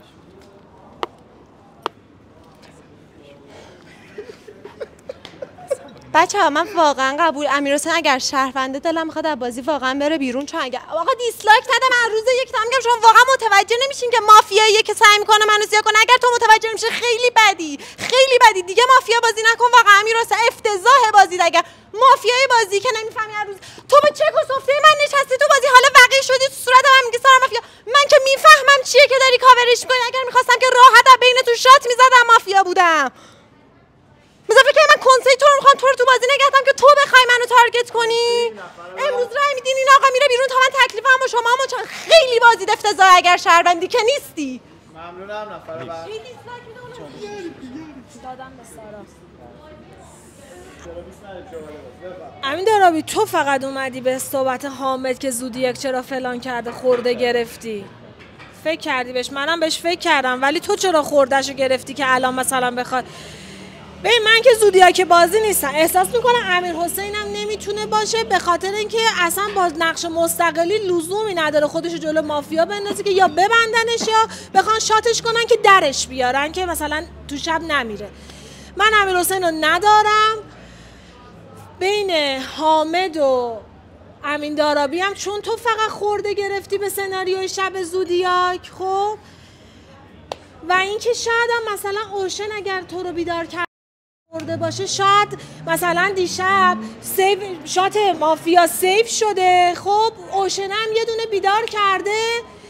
بچه‌ها من واقعا قبول امیرحسین اگر شهرونده دلم میخواد از بازی واقعا بره بیرون، چون اگر آقا دیسلایک نده من روز یک تا میگم شما واقعا متوجه نمیشین که مافیاییه که سعی میکنه منو زیا کنه. اگر تو متوجه نمیشی خیلی بدی خیلی بدی دیگه مافیا بازی نکن. واقعا امیرحسین افتضاح بازی. اگر مافیای بازی که نمیفهمی هر روز تو به چه کسفته من نشستی تو بازی حالا وقی شدی تو صورت من میگی سارا مافیا. من که میفهمم چیه که داری کاورش میکنی. اگر میخواستم که راحت از بین تو شات میزدم مافیا بودم. مثلا که من کنسای تو رو میخوام تو رو تو بازی نگهدم که تو بخوای منو تارگت کنی. امروز رای میدین این آقا میره بیرون تا من تکلیفم با شما هم چون خیلی بازی افتضاح اگر شهروندی که نیستی. ممنونم. نفر بعد دادم به سارا. امین دارابی تو فقط اومدی به صحبت حامد که زودی یک چرا فلان کرده خورده گرفتی. فکر کردی بهش؟ منم بهش فکر کردم ولی تو چرا خوردهشو گرفتی که الان مثلا بخواد. ببین من که زودیا که بازی نیستم، احساس میکنم امیرحسین هم نمیتونه باشه به خاطر اینکه اصلا با نقش مستقلی لزومی نداره خودشو جلو مافیا بندازه که یا ببندنش یا بخوان شاتش کنن که درش بیارن که مثلا تو شب نمیره. من امیرحسین رو ندارم. بین حامد و امین دارابی هم چون تو فقط خورده گرفتی به سناریوی شب زودیاک خب و اینکه شاید هم مثلا اوشن اگر تو رو بیدار کرد خورده باشه شاید مثلا دیشب سیف شات مافیا سیف شده خب اوشن هم یه دونه بیدار کرده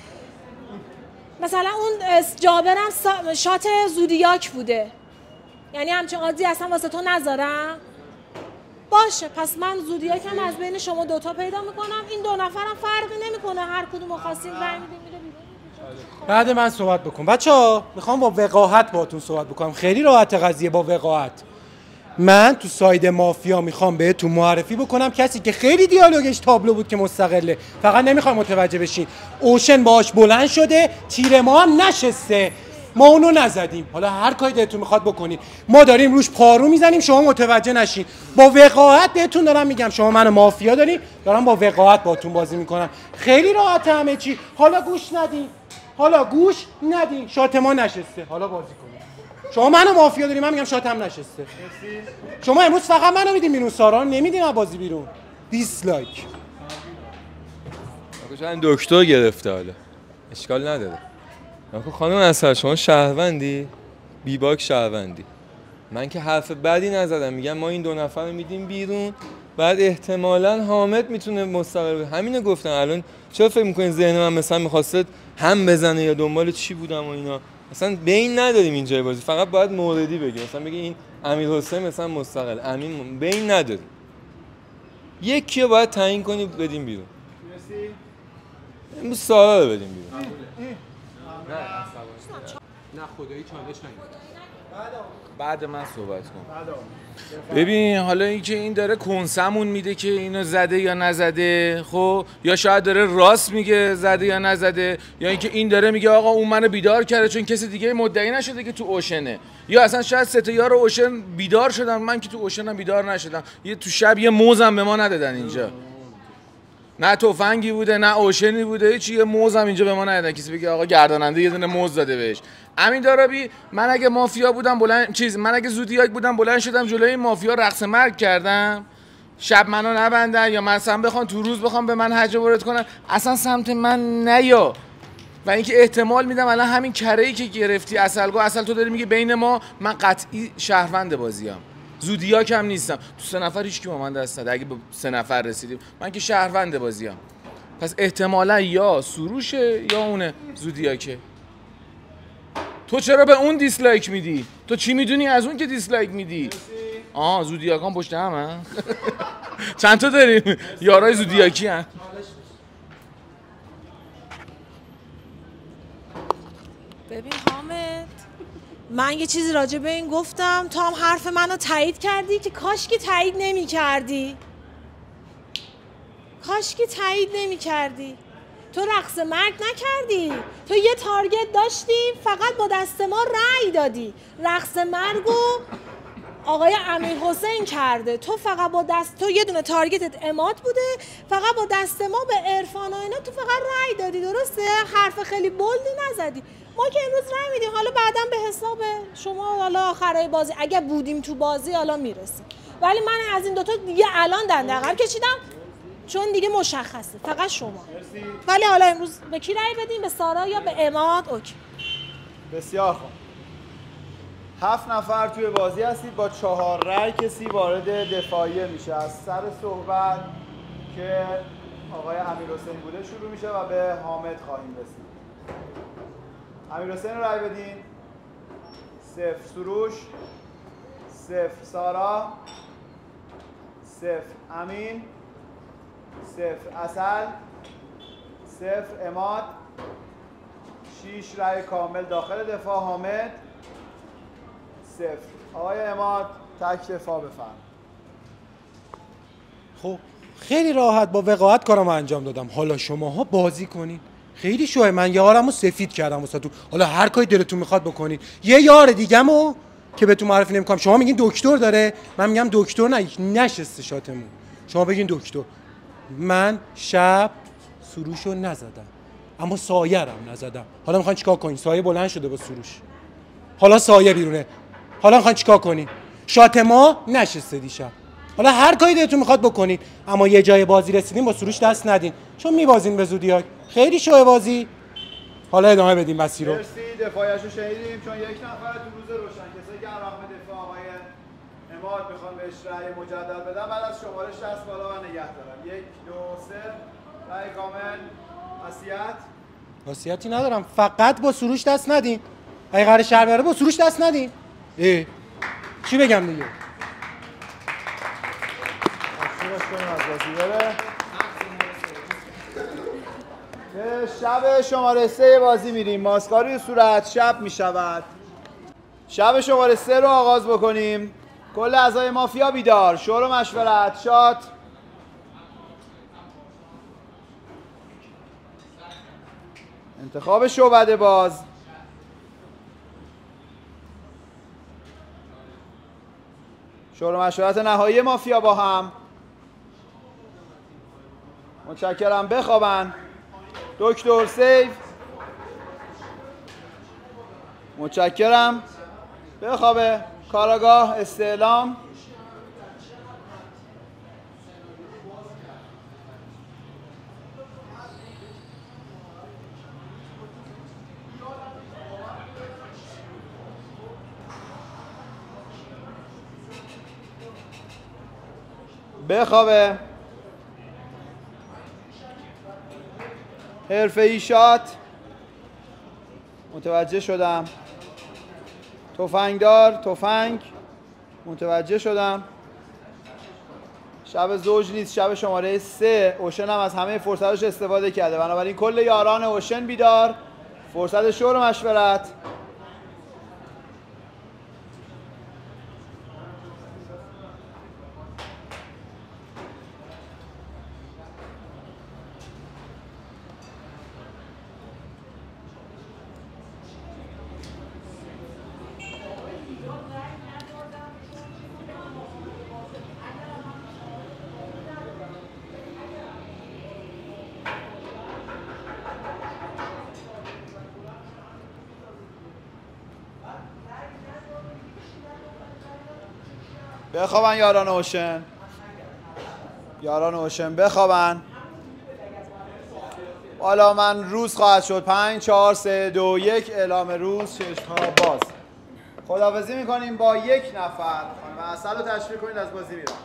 مثلا اون جابر هم شات زودیاک بوده. یعنی همچین قاضی اصلا واسه تو نذارم باشه. پس من زودیاکم از بین شما دوتا پیدا میکنم. این دو نفرم فرقی نمیکنه هر کدوم خواستین رنگ میدیم میره بیرون. بعد من صحبت بکن. بچه‌ها میخوام با وقاحت باهاتون صحبت بکنم. خیلی راحت قضیه با وقاحت. من تو ساید مافیا میخوام بهتون معرفی بکنم کسی که خیلی دیالوگش تابلو بود که مستقله. فقط نمیخوام متوجه بشین. اوشن باهاش بلند شده، تیر ما هم نشسته. ما اونو نزدیم. حالا هر کاری دلتون میخواد بکنید. ما داریم روش پارو میزنیم شما متوجه نشین. با وقاحت بهتون دارم میگم شما منو مافیا دارین، دارم با وقاحت باهاتون بازی میکنم. خیلی راحت همه چی. حالا گوش ندین. حالا گوش ندین. شات ما نشسته. حالا بازی کنید. شما منو مافیا دارین من میگم شاتم نشسته. شما امروز فقط منو میدین بیرون سارا نمیدین از بازی بیرون. دیسلایک. آقا دکتر گرفته حالا. اشکال نداره. آقا خانم عسل شما شهروندی؟ بی باک شهروندی. من که حرف بدی نزدم میگم ما این دو نفر رو میدیم بیرون بعد احتمالاً حامد میتونه مستقل باشه. همینو گفتم. الان چرا فکر میکنین ذهن من مثلا میخواسته هم بزنه یا دنبال چی بودم و اینا؟ اصلا بین نداریم اینجای بازی. فقط باید موردی بگیم. مثلا بگی این امیرحسین مثلا مستقل امین بین نداریم. یکی رو باید تعیین کنی بدیم بیرون. امروز سارا رو بدیم بیرون. نه خدایی چالش نگید. بعد من صحبت کن. ببین حالا اینکه این داره کنسمون میده که اینو زده یا نزده خب یا شاید داره راست میگه زده یا نزده یا اینکه این داره میگه آقا اون منو بیدار کرده چون کسی دیگه مدعی نشده که تو اوشنه یا اصلا شاید سه تا یار اوشن بیدار شدن من که تو اوشنم بیدار نشدم یه تو شب یه موزم به ما ندادن اینجا نه تفنگی بوده نه اوشنی بوده هیچ یه موزم اینجا به ما ندادن کسی بگه آقا گرداننده یه دونه موز داده بهش. امین دارابی من اگه مافیا بودم بلند چیز من اگه زودیاک بودم بلند شدم جلوی مافیا رقص مرگ کردم شب منو نبندن یا مثلا بخوان تو روز بخوام به من هجه وارد کنن اصلا سمت من نیا. و اینکه احتمال میدم الان همین کره‌ای که گرفتی اصلگو اصل تو داری میگه بین ما من قطعی شهروند بازیم زودیاک هم نیستم تو سه نفر هیچ کی با من دست نده اگه به سه نفر رسیدیم من که شهروند بازیم پس احتمالا یا سروشه یا اونه زودیاکه. تو چرا به اون دیسلایک میدی؟ تو چی میدونی از اون که دیسلایک میدی؟ آه زودیاکان پشت همه چند تا داریم یارای زودیاکی هم. ببین حامد، من یه چیزی راجع به این گفتم، تو هم حرف منو تایید کردی که کاش که تایید نمی کردی. کاش که تایید نمی کردی. تو رقص مرگ نکردی، تو یه تارگت داشتی فقط با دست ما رأی دادی. رقص مرگو آقای امیر حسین کرده، تو فقط با دست، تو یه دونه تارگتت اماد بوده، فقط با دست ما به عرفان و اینا تو فقط رأی دادی. درسته؟ حرف خیلی بولدی نزدی. ما که امروز رأی میدیم، حالا بعداً به حساب شما حالا آخرای بازی اگه بودیم تو بازی حالا میرسیم، ولی من از این دوتا دیگه الان دنده عقب کشیدم چون دیگه مشخصه فقط شما. ولی حالا امروز به کی رأی بدیم؟ به سارا یا به عماد؟ اوکی. بسیار خوب. هفت نفر توی بازی هستید، با چهار رأی کسی وارد دفاعیه میشه. از سر صحبت که آقای امیرحسین بوده شروع میشه و به حامد خواهیم رسید. امیرحسین رو رأی بدین. صفر سروش، صفر سارا، صفر امین، صفر عسل، صفر عماد، شیش رأی کامل داخل دفاع. حامد صفر. آقای عماد تک دفاع بفرم. خب خیلی راحت با وقاحت کارم انجام دادم. حالا شماها بازی کنین. خیلی شوه، من یارمو سفید کردم واسهتون. حالا هر کاری دلتون میخواد بکنین. یه یار دیگه‌مو که بهتون معرفی نمی‌کنم. شما میگین دکتر داره، من میگم دکتر نه، نشسته شاتمون. شما بگین دکتر. من شب سروشو نزدم، اما سایه‌رم نزدم. حالا میخواین چیکار کنین؟ سایه بلند شده با سروش، حالا سایه بیرونه. حالا میخواین چیکار کنین؟ شات ما نشسته دیشب. حالا هر کاری دلتون میخواد بکنین، اما یه جای بازی رسیدین با سروش دست ندین، چون میبازین به زودی. خیلی شوه بازی. حالا ادامه بدیم مسیر رو. مرسی، دفاعیشو شنیدیم. چون یک نفر تو روز روشن کسایی که رغم دفاع آقای عماد میخوان بهش رأی مجدد بدن، بعد از شمارش دست بالا و نگه دارم. یک دو سه رأی کامل. وصیت؟ وصیتی ندارم، فقط با سروش دست ندین. اگه قرار شهر بره با سروش دست ندین. اه چی بگم دیگه؟ شب شماره سه بازی میریم. ماسکاری صورت شب میشود. شب شماره سه رو آغاز بکنیم. کل اعضای مافیا بیدار. شور و مشورت. شات. انتخاب شعبده باز. شور و مشورت نهایی مافیا با هم. متشکرم. بخوابن. دکتر سیف. متشکرم. بخوابه. کاراگاه استعلام. بخوابه. حرفه‌ای شات. متوجه شدم. تفنگدار تفنگ. متوجه شدم. شب زوج نیست، شب شماره سه. اوشن هم از همه فرصتش استفاده کرده، بنابراین کل یاران اوشن بیدار. فرصت شور و مشورت. بخوابن یاران اوشن. یاران اوشن بخوابن. حالا من روز خواهد شد. پنج چهار سه دو یک. اعلام روز. چشم‌ها باز. خداحافظی میکنیم با یک نفر. خانم عسل رو تشریف کنید، از بازی میرم.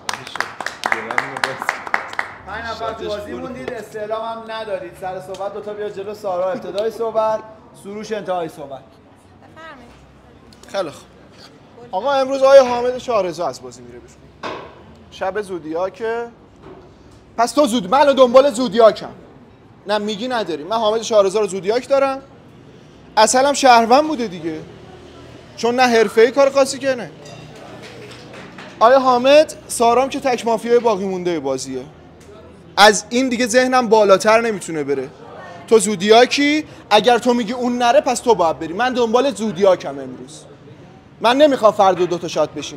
پنج نفر تو بازی موندید. استعلام هم ندارید. سر صحبت دوتا بیا جلو. سارا ابتدای صحبت، سروش انتهای صحبت. خیلی خوب. آقا امروز آقای حامد شاهرضا از بازی میره بیرون. شب زودیاکه. پس تو زود من دنبال زودیاکم. نه میگی نداری. من حامد شاهرضا رو زودیاک دارم. اصلا هم شهروند بوده دیگه. چون نه حرفه‌ای کار خاصی کنه. آیا حامد سارام که تک مافیای باقی مونده بازیه. از این دیگه ذهنم بالاتر نمیتونه بره. تو زودیاکی، اگر تو میگی اون نره پس تو باید بری. من دنبال زودیاکم امروز. من نمیخوام فردا دو تا شات بشینه.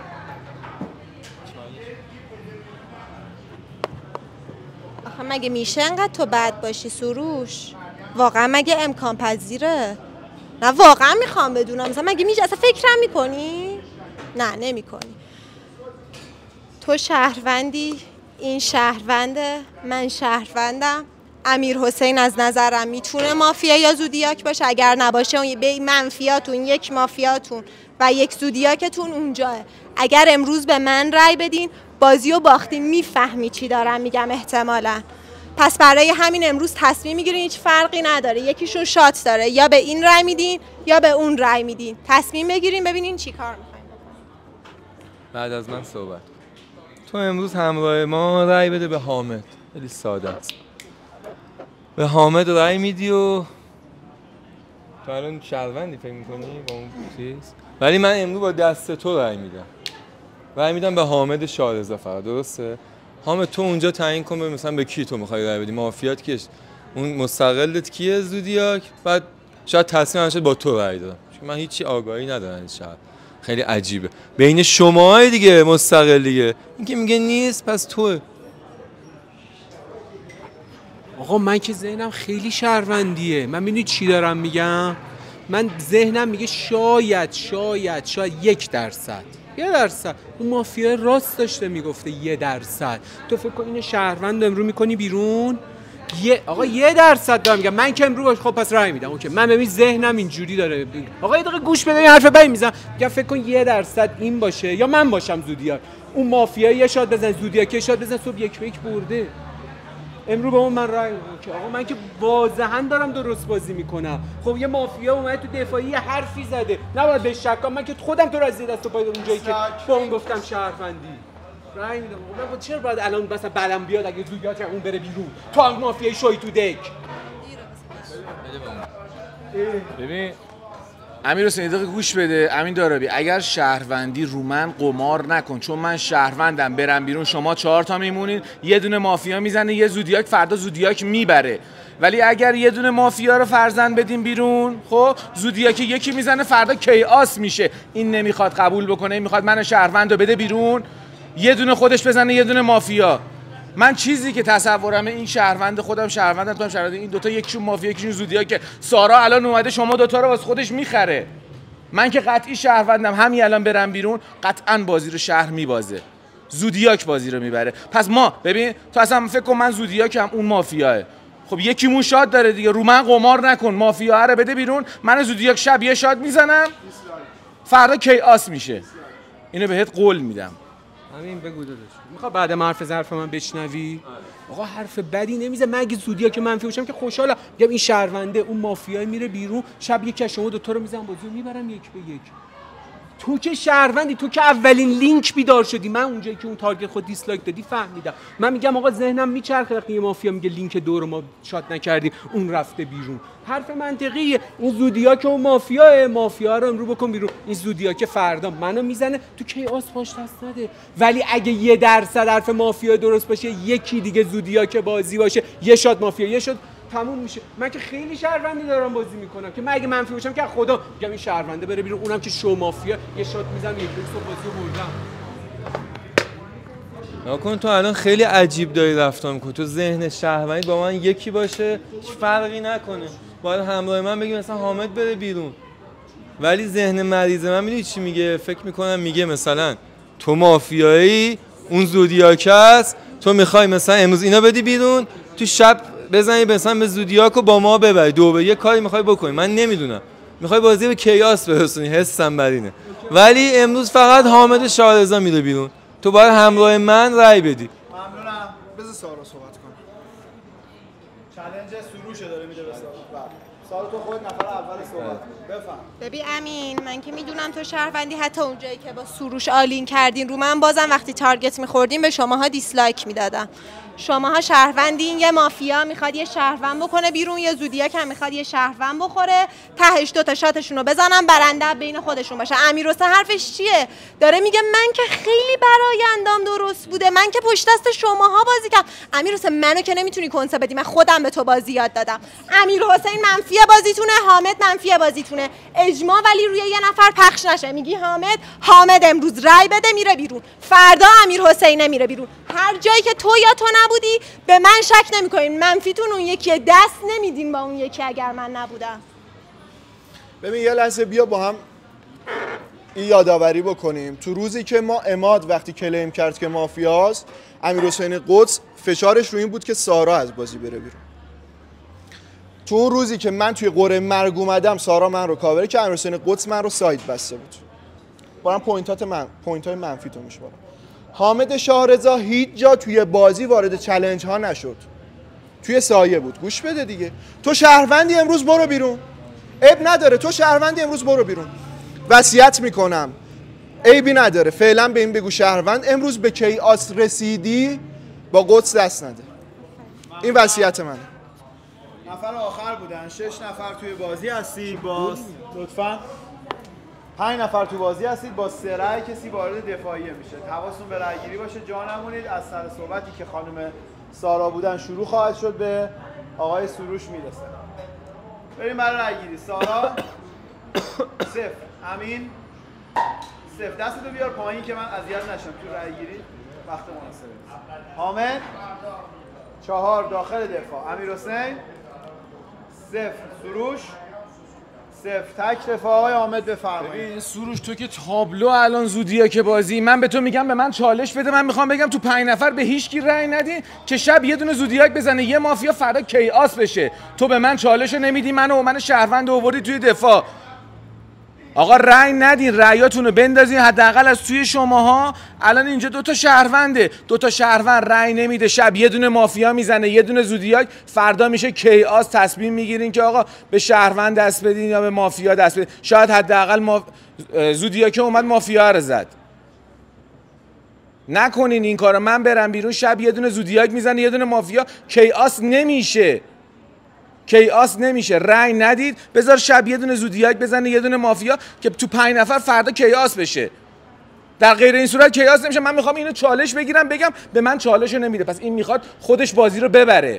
آخه مگه میشه انقدر تو بد باشی سروش؟ واقعا مگه امکان پذیره؟ نه واقعا میخوام بدونم مثلا مگه میشه اصلا فکرم میکنی؟ نه نمیکنی. تو شهروندی، این شهرونده، من شهروندم. امیر حسین از نظرم میتونه مافیا یا زودیاک باشه. اگر نباشه اون به منفیاتون یک مافیاتون و یک زودیاکتون اونجاه. اگر امروز به من رأی بدین بازیو باختیم. میفهمی چی دارم میگم احتمالاً. پس برای همین امروز تصمیم میگیرین هیچ فرقی نداره. یکیشون شات داره، یا به این رأی میدین یا به اون رأی میدین. تصمیم بگیرین ببینین چی کار میخواین بکنین. بعد از من صحبت. تو امروز همراه ما رأی بده به حامد. خیلی ساده است. به حامد رأی میدی و تو الان شهروندی فکر میکنی با اون چیز؟ ولی من امروز با دست تو رأی میدم. رأی میدم به حامد شاهرضا فقط. درسته؟ حامد تو اونجا تعیین کن مثلا به کی تو میخوای رأی بدی. مافیات کیه؟ اون مستقلت کیه زودیاک؟ بعد شاید تصمیم شد با تو رأی دادم. چون من هیچی آگاهی ندارم از شهر. خیلی عجیبه. بین شماهای دیگه مستقل دیگه. این که میگه نیست پس توه. آقا من که ذهنم خیلی شهروندیه. من میدونی چی دارم میگم؟ من ذهنم میگه شاید شاید شاید یک درصد یه درصد اون مافیا راست داشته میگفته یه درصد. تو فکر کن این شهروند امرو میکنی بیرون یه آقا یه درصد دارم میگم. من که امرو باش خب پس رای میدم. اوکی من ببین ذهنم اینجوری داره. آقا یه دقیقه گوش بده این حرف بعد میزنم. میگم فکر کن یه درصد این باشه یا من باشم زودیاک. اون مافیا یه شات بزن زودیاک یه شات بزن صبح یک به یک برده. امروز به اون من رای میدم که آقا من که واضحا دارم درست بازی میکنم. خب یه مافیا اومد تو دفاعی یه حرفی زده نباید به شک کنم. من که خودم تو رو از دست و پای اونجایی که با اون گفتم شهروندی رای میدم. من چرا باید الان مثلا بعدم بیاد اگه زودیات اون بره بیرون تو هم مافیای شوی تو دک. ببین امیر حسین دقیقه گوش بده. امین دارابی اگر شهروندی رو من قمار نکن. چون من شهروندم برم بیرون شما چهار تا میمونین یه دونه مافیا میزنه یه زودیاک فردا زودیاک میبره. ولی اگر یه دونه مافیا رو فرزند بدیم بیرون خب زودیاک یکی میزنه فردا کیاس میشه. این نمیخواد قبول بکنه. این میخواد من شهروند رو بده بیرون یه دونه خودش بزنه یه دونه مافیا. من چیزی که تصورمه این شهروند خودم شهروندم تو هم شهروند این دوتا یکیشون مافیا یکیشون زودیاک که سارا الان اومده شما دوتا رو واسه خودش میخره. من که قطعی شهروندم همین الان برم بیرون قطعا بازی رو شهر میبازه. زودیاک بازی رو میبره. پس ما ببین تو اصلا فکر کن من زودیاکم اون مافیاه. خب یکیمون شاد داره دیگه. رو من قمار نکن. مافیا رو بده بیرون من زودیاک شب یه شاد میزنم فردا کیاس میشه. اینو بهت قول میدم. همین بگو داداش. میخوای بعد ما حرف ظرف من بشنوی؟ آقا حرف بدی نمیزه. من اگه زودیا که منفی باشم که خوشحالم. میگم این شهرونده اون مافیای میره بیرون شب یک از شما دو تا رو میزنم بازیو میبرم یک به یک. تو که شهروندی تو که اولین لینک بیدار شدی. من اونجایی که اون تارگت خود دیسلایک دادی فهمیدم. من میگم آقا ذهنم میچرخه وقتی یه مافیا میگه لینک دو رو ما شات نکردیم اون رفته بیرون. حرف منطقیه. این زودیا که اون مافیاه مافیا رو امرو بکن بیرون. این زودیا که فردا منو میزنه تو کیاس باش دست نده. ولی اگه یه درصد حرف مافیا درست باشه یکی دیگه زودیا که بازی باشه یه شات مافیا یه شات تموم میشه. من که خیلی شهروندی دارم بازی میکنم که من اگه منفی باشم که خدا میگم این شهرونده بره بیرون اونم که شو مافیا یه شات میزنم یک روز بازیو بردم. نکن تو الان خیلی عجیب داری رفتار میکنی. تو ذهن شهروندی با من یکی باشه هیچ فرقی نکنه. باید همراه من بگی مثلا حامد بره بیرون. ولی ذهن مریض من میدونی چی میگه؟ فکر میکنم میگه مثلا تو مافیایی اون زودیاک است تو میخوای مثلا امروز اینا بدی بیرون تو شب بزنی مثلا به زودیاکو با ما ببری دو به یه کاری میخوای بکنی. من نمیدونم میخوای بازی به کیاس برسونی حسم بر اینه. ولی امروز فقط حامد شاهرضا میره بیرون. تو باید همراه من رای بدی. ممنونم. بذار سارا صحبت کنه. چالش سروش داره میده به سارا. سارا تو خود نفر اول صحبت بفهم. ببین امین، من که میدونم تو شهروندی، حتی اونجایی که با سروش آلین کردین رو من، بازم وقتی تارگت میخوردین به شماها دیسلایک میدادم. شماها شهروندین، یه مافیا میخواد یه شهروند بکنه بیرون، یه زودیاک هم میخواد یه شهروند بخوره، تهش دو تا شاتشون رو بزنن، برنده بین خودشون باشه. امیرحسین حرفش چیه؟ داره میگه من که خیلی برایندام درست بوده، من که پشت دست شماها بازی کردم. امیرحسین منو که نمیتونی کنسه بدی، من خودم به تو بازی یاد دادم. امیرحسین منفی بازیتونه، حامد منفی بازیتونه، اجماع ولی روی یه نفر پخش نشه. میگی حامد، حامد امروز رای بده میره بیرون، فردا امیرحسین میره بیرون. هر جایی که تو یا تو نبودی به من شک نمی‌کنین، منفیتون اون یکی، دست نمیدین با اون یکی اگر من نبودم. ببین یه لحظه بیا با هم این یادآوری بکنیم. تو روزی که ما عماد وقتی کلیم کرد که مافیاست، امیرحسین قدس فشارش رو این بود که سارا از بازی بره بیرون. تو اون روزی که من توی قره مرگ اومدم، سارا من رو کاور که امیرحسین قدس من رو ساید بسته بود. برام پوینتات من پوینتای منفی تو میشه. حامد شاهرضا هیچ جا توی بازی وارد چالش ها نشد، توی سایه بود. گوش بده دیگه، تو شهروندی امروز برو بیرون، عیب نداره، تو شهروندی امروز برو بیرون، وصیت میکنم، عیبی نداره، فعلا به این بگو شهروند امروز به کیاس رسیدی با قدس دست نده. این وصیت منه. نفر آخر بودن، شش نفر توی بازی هستید، باز لطفاً پنج نفر تو بازی هستید، با سه رای کسی وارد دفاعیه میشه. حواستون به رای گیری باشه، جا نمونید. از سر صحبتی که خانم سارا بودن شروع خواهد شد، به آقای سروش میرسه. بریم برای رای گیری. سارا صفر، امین صفر. دستتو بیار پایین که من اذیت نشم تو رای گیری، وقت مناسبه. حامد چهار داخل دفاع، امیرحسین صفر، سروش صفر. تک دفاع. آقای حامد بفرمایید. ببین سروش، تو که تابلو الان زودیه که بازی، من به تو میگم به من چالش بده، من میخوام بگم تو پنج نفر به هیچ کی رأی ندی که شب یه دونه زودیاک بزنه یه مافیا فردا کیاس بشه. تو به من چالش نمیدی، منو و من شهروند آوردی توی دفاع. آقا رأی ندین، رأیاتونو بندازین حداقل از توی شماها. الان اینجا دو تا شهرونده، دو تا شهروند رأی نمیده، شب یه دونه مافیا میزنه یه دونه زودیاک، فردا میشه کیاس. تصمیم میگیرین که آقا به شهروند دست بدین یا به مافیا دست بدین. شاید حداقل ما... زودیاک اومد مافیا رو زد. نکنین این کارو، من برم بیرون شب یه دونه زودیاک میزنه یه دونه مافیا، کیاس نمیشه. کیاس نمیشه. رأی ندید، بذار شب یه دونه زودیاک بزنه یه دونه مافیا که تو پنج نفر فردا کیاس بشه. در غیر این صورت کیاس نمیشه. من میخوام اینو چالش بگیرم بگم به من چالش نمیده، پس این میخواد خودش بازی رو ببره.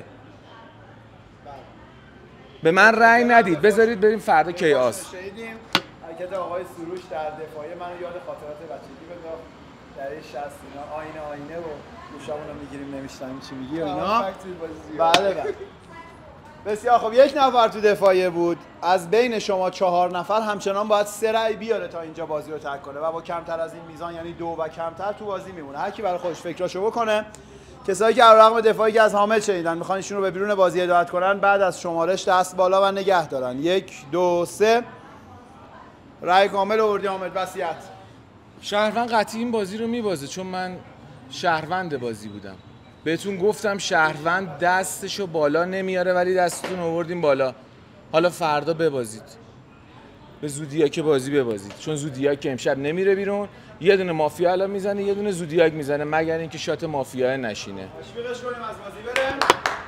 به من رأی ندید، بذارید بریم فردا کیاس. حرکت آقای سروش در دفاعی منو یاد خاطرات بچگی بنداخت. در این شصت اینا آینه آینه و گوشامونو میگیریم نمیشنویم چی میگی و اینا. بله بله. بسیار خب، یک نفر تو دفاعیه بود. از بین شما چهار نفر همچنان باید سه رأی بیاره تا اینجا بازی رو ترک کنه و با کمتر از این میزان، یعنی دو و کمتر، تو بازی میمونه. هر کی برای خودش فکراشو بکنه. کسایی که علیرغم دفاعی که از حامد شنیدن میخوان ایشون رو به بیرون بازی هدایت کنن، بعد از شمارش دست بالا و نگه دارن. یک دو سه. رأی کامل آوردی حامد. وصیت. شهروند قطعی این بازی رو میبازه، چون من شهروند بازی بودم. بهتون گفتم شهروند دستشو بالا نمیاره ولی دستتون آوردین بالا. حالا فردا ببازید، به زودیاک بازی ببازید، چون زودیاک امشب نمیره بیرون. یه دونه مافیا الان میزنه یه دونه زودیاک میزنه، مگر اینکه شات مافیا نشینه. تشویقش کنیم از بازی بره.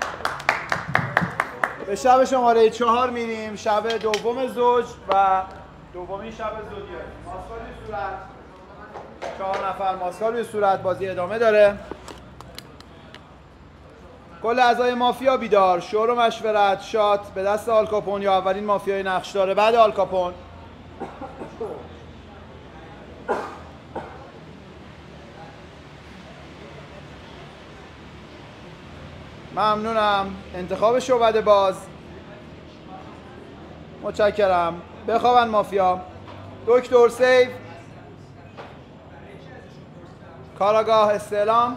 به شب شماره چهار میریم، شب دوم زوج و دومین شب زودیاک. ماسکار روی صورت، چهار نفر ماسکار روی صورت. بازی ادامه داره. کل اعضای مافیا بیدار، شور و مشورت، شات به دست آلکاپون یا اولین مافیای نقش داره بعد آلکاپون. ممنونم. انتخاب شعبده باز. متشکرم. بخوابن مافیا. دکتر سیف، کاراگاه استعلام،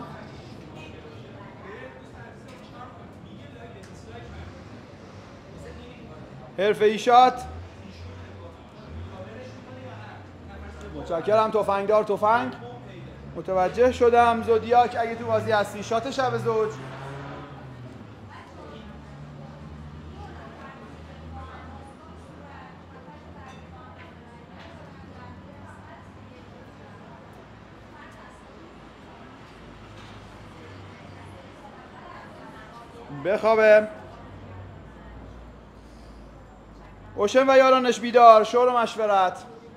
حرفه‌ای شات. متشکرم. تفنگدار تفنگ. متوجه شدم. زودیاک اگه تو بازی هستی، شات شب زوج. بخوابه. اوشن و یارانش بیدار، شور و مشورت.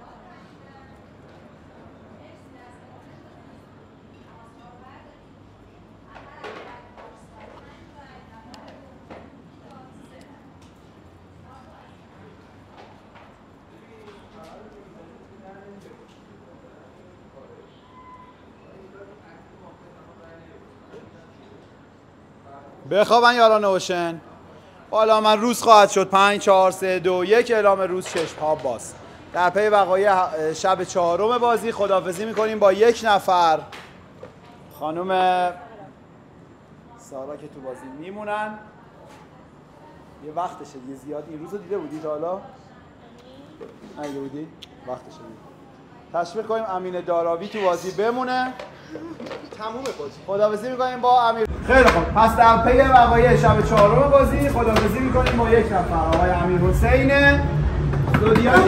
بخوابن یاران اوشن. حالا من روز خواهد شد. پنج چهار سه دو یک. اعلام روز. چشم ها باز. در پی وقایع شب چهارم بازی خداحافظی میکنیم با یک نفر. خانم سارا که تو بازی میمونن. یه وقتشه دیگه زیاد. این روزو دیده بودی تا حالا؟ نیده بودی؟ وقتشه دیگه. تشویق کنیم امین داراوی تو بازی بمونه. تموم بازی. خداحافظی میکنیم با امیر. خیلی خوب. پس در پی وقایع شب چهارم بازی خداحافظی میکنیم با یک نفر. آقای امیر حسین زودیاک.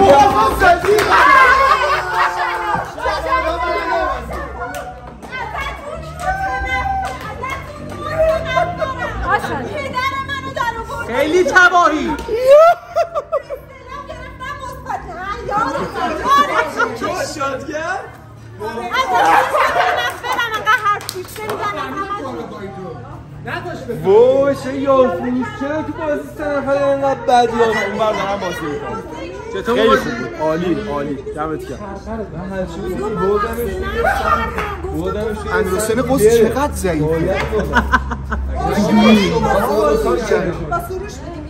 خیلی تباهی. شاد کرد؟ وای چه یارفروش، چرا تو بازی سه نفر اینقدر بد یارفروش؟ اون بر دارم بازی میکنم. چطور خیلی بازی؟ خوب. عالی عالی. دمت گرم. امیر حسین قوس چقدر ضعیفه. با سروش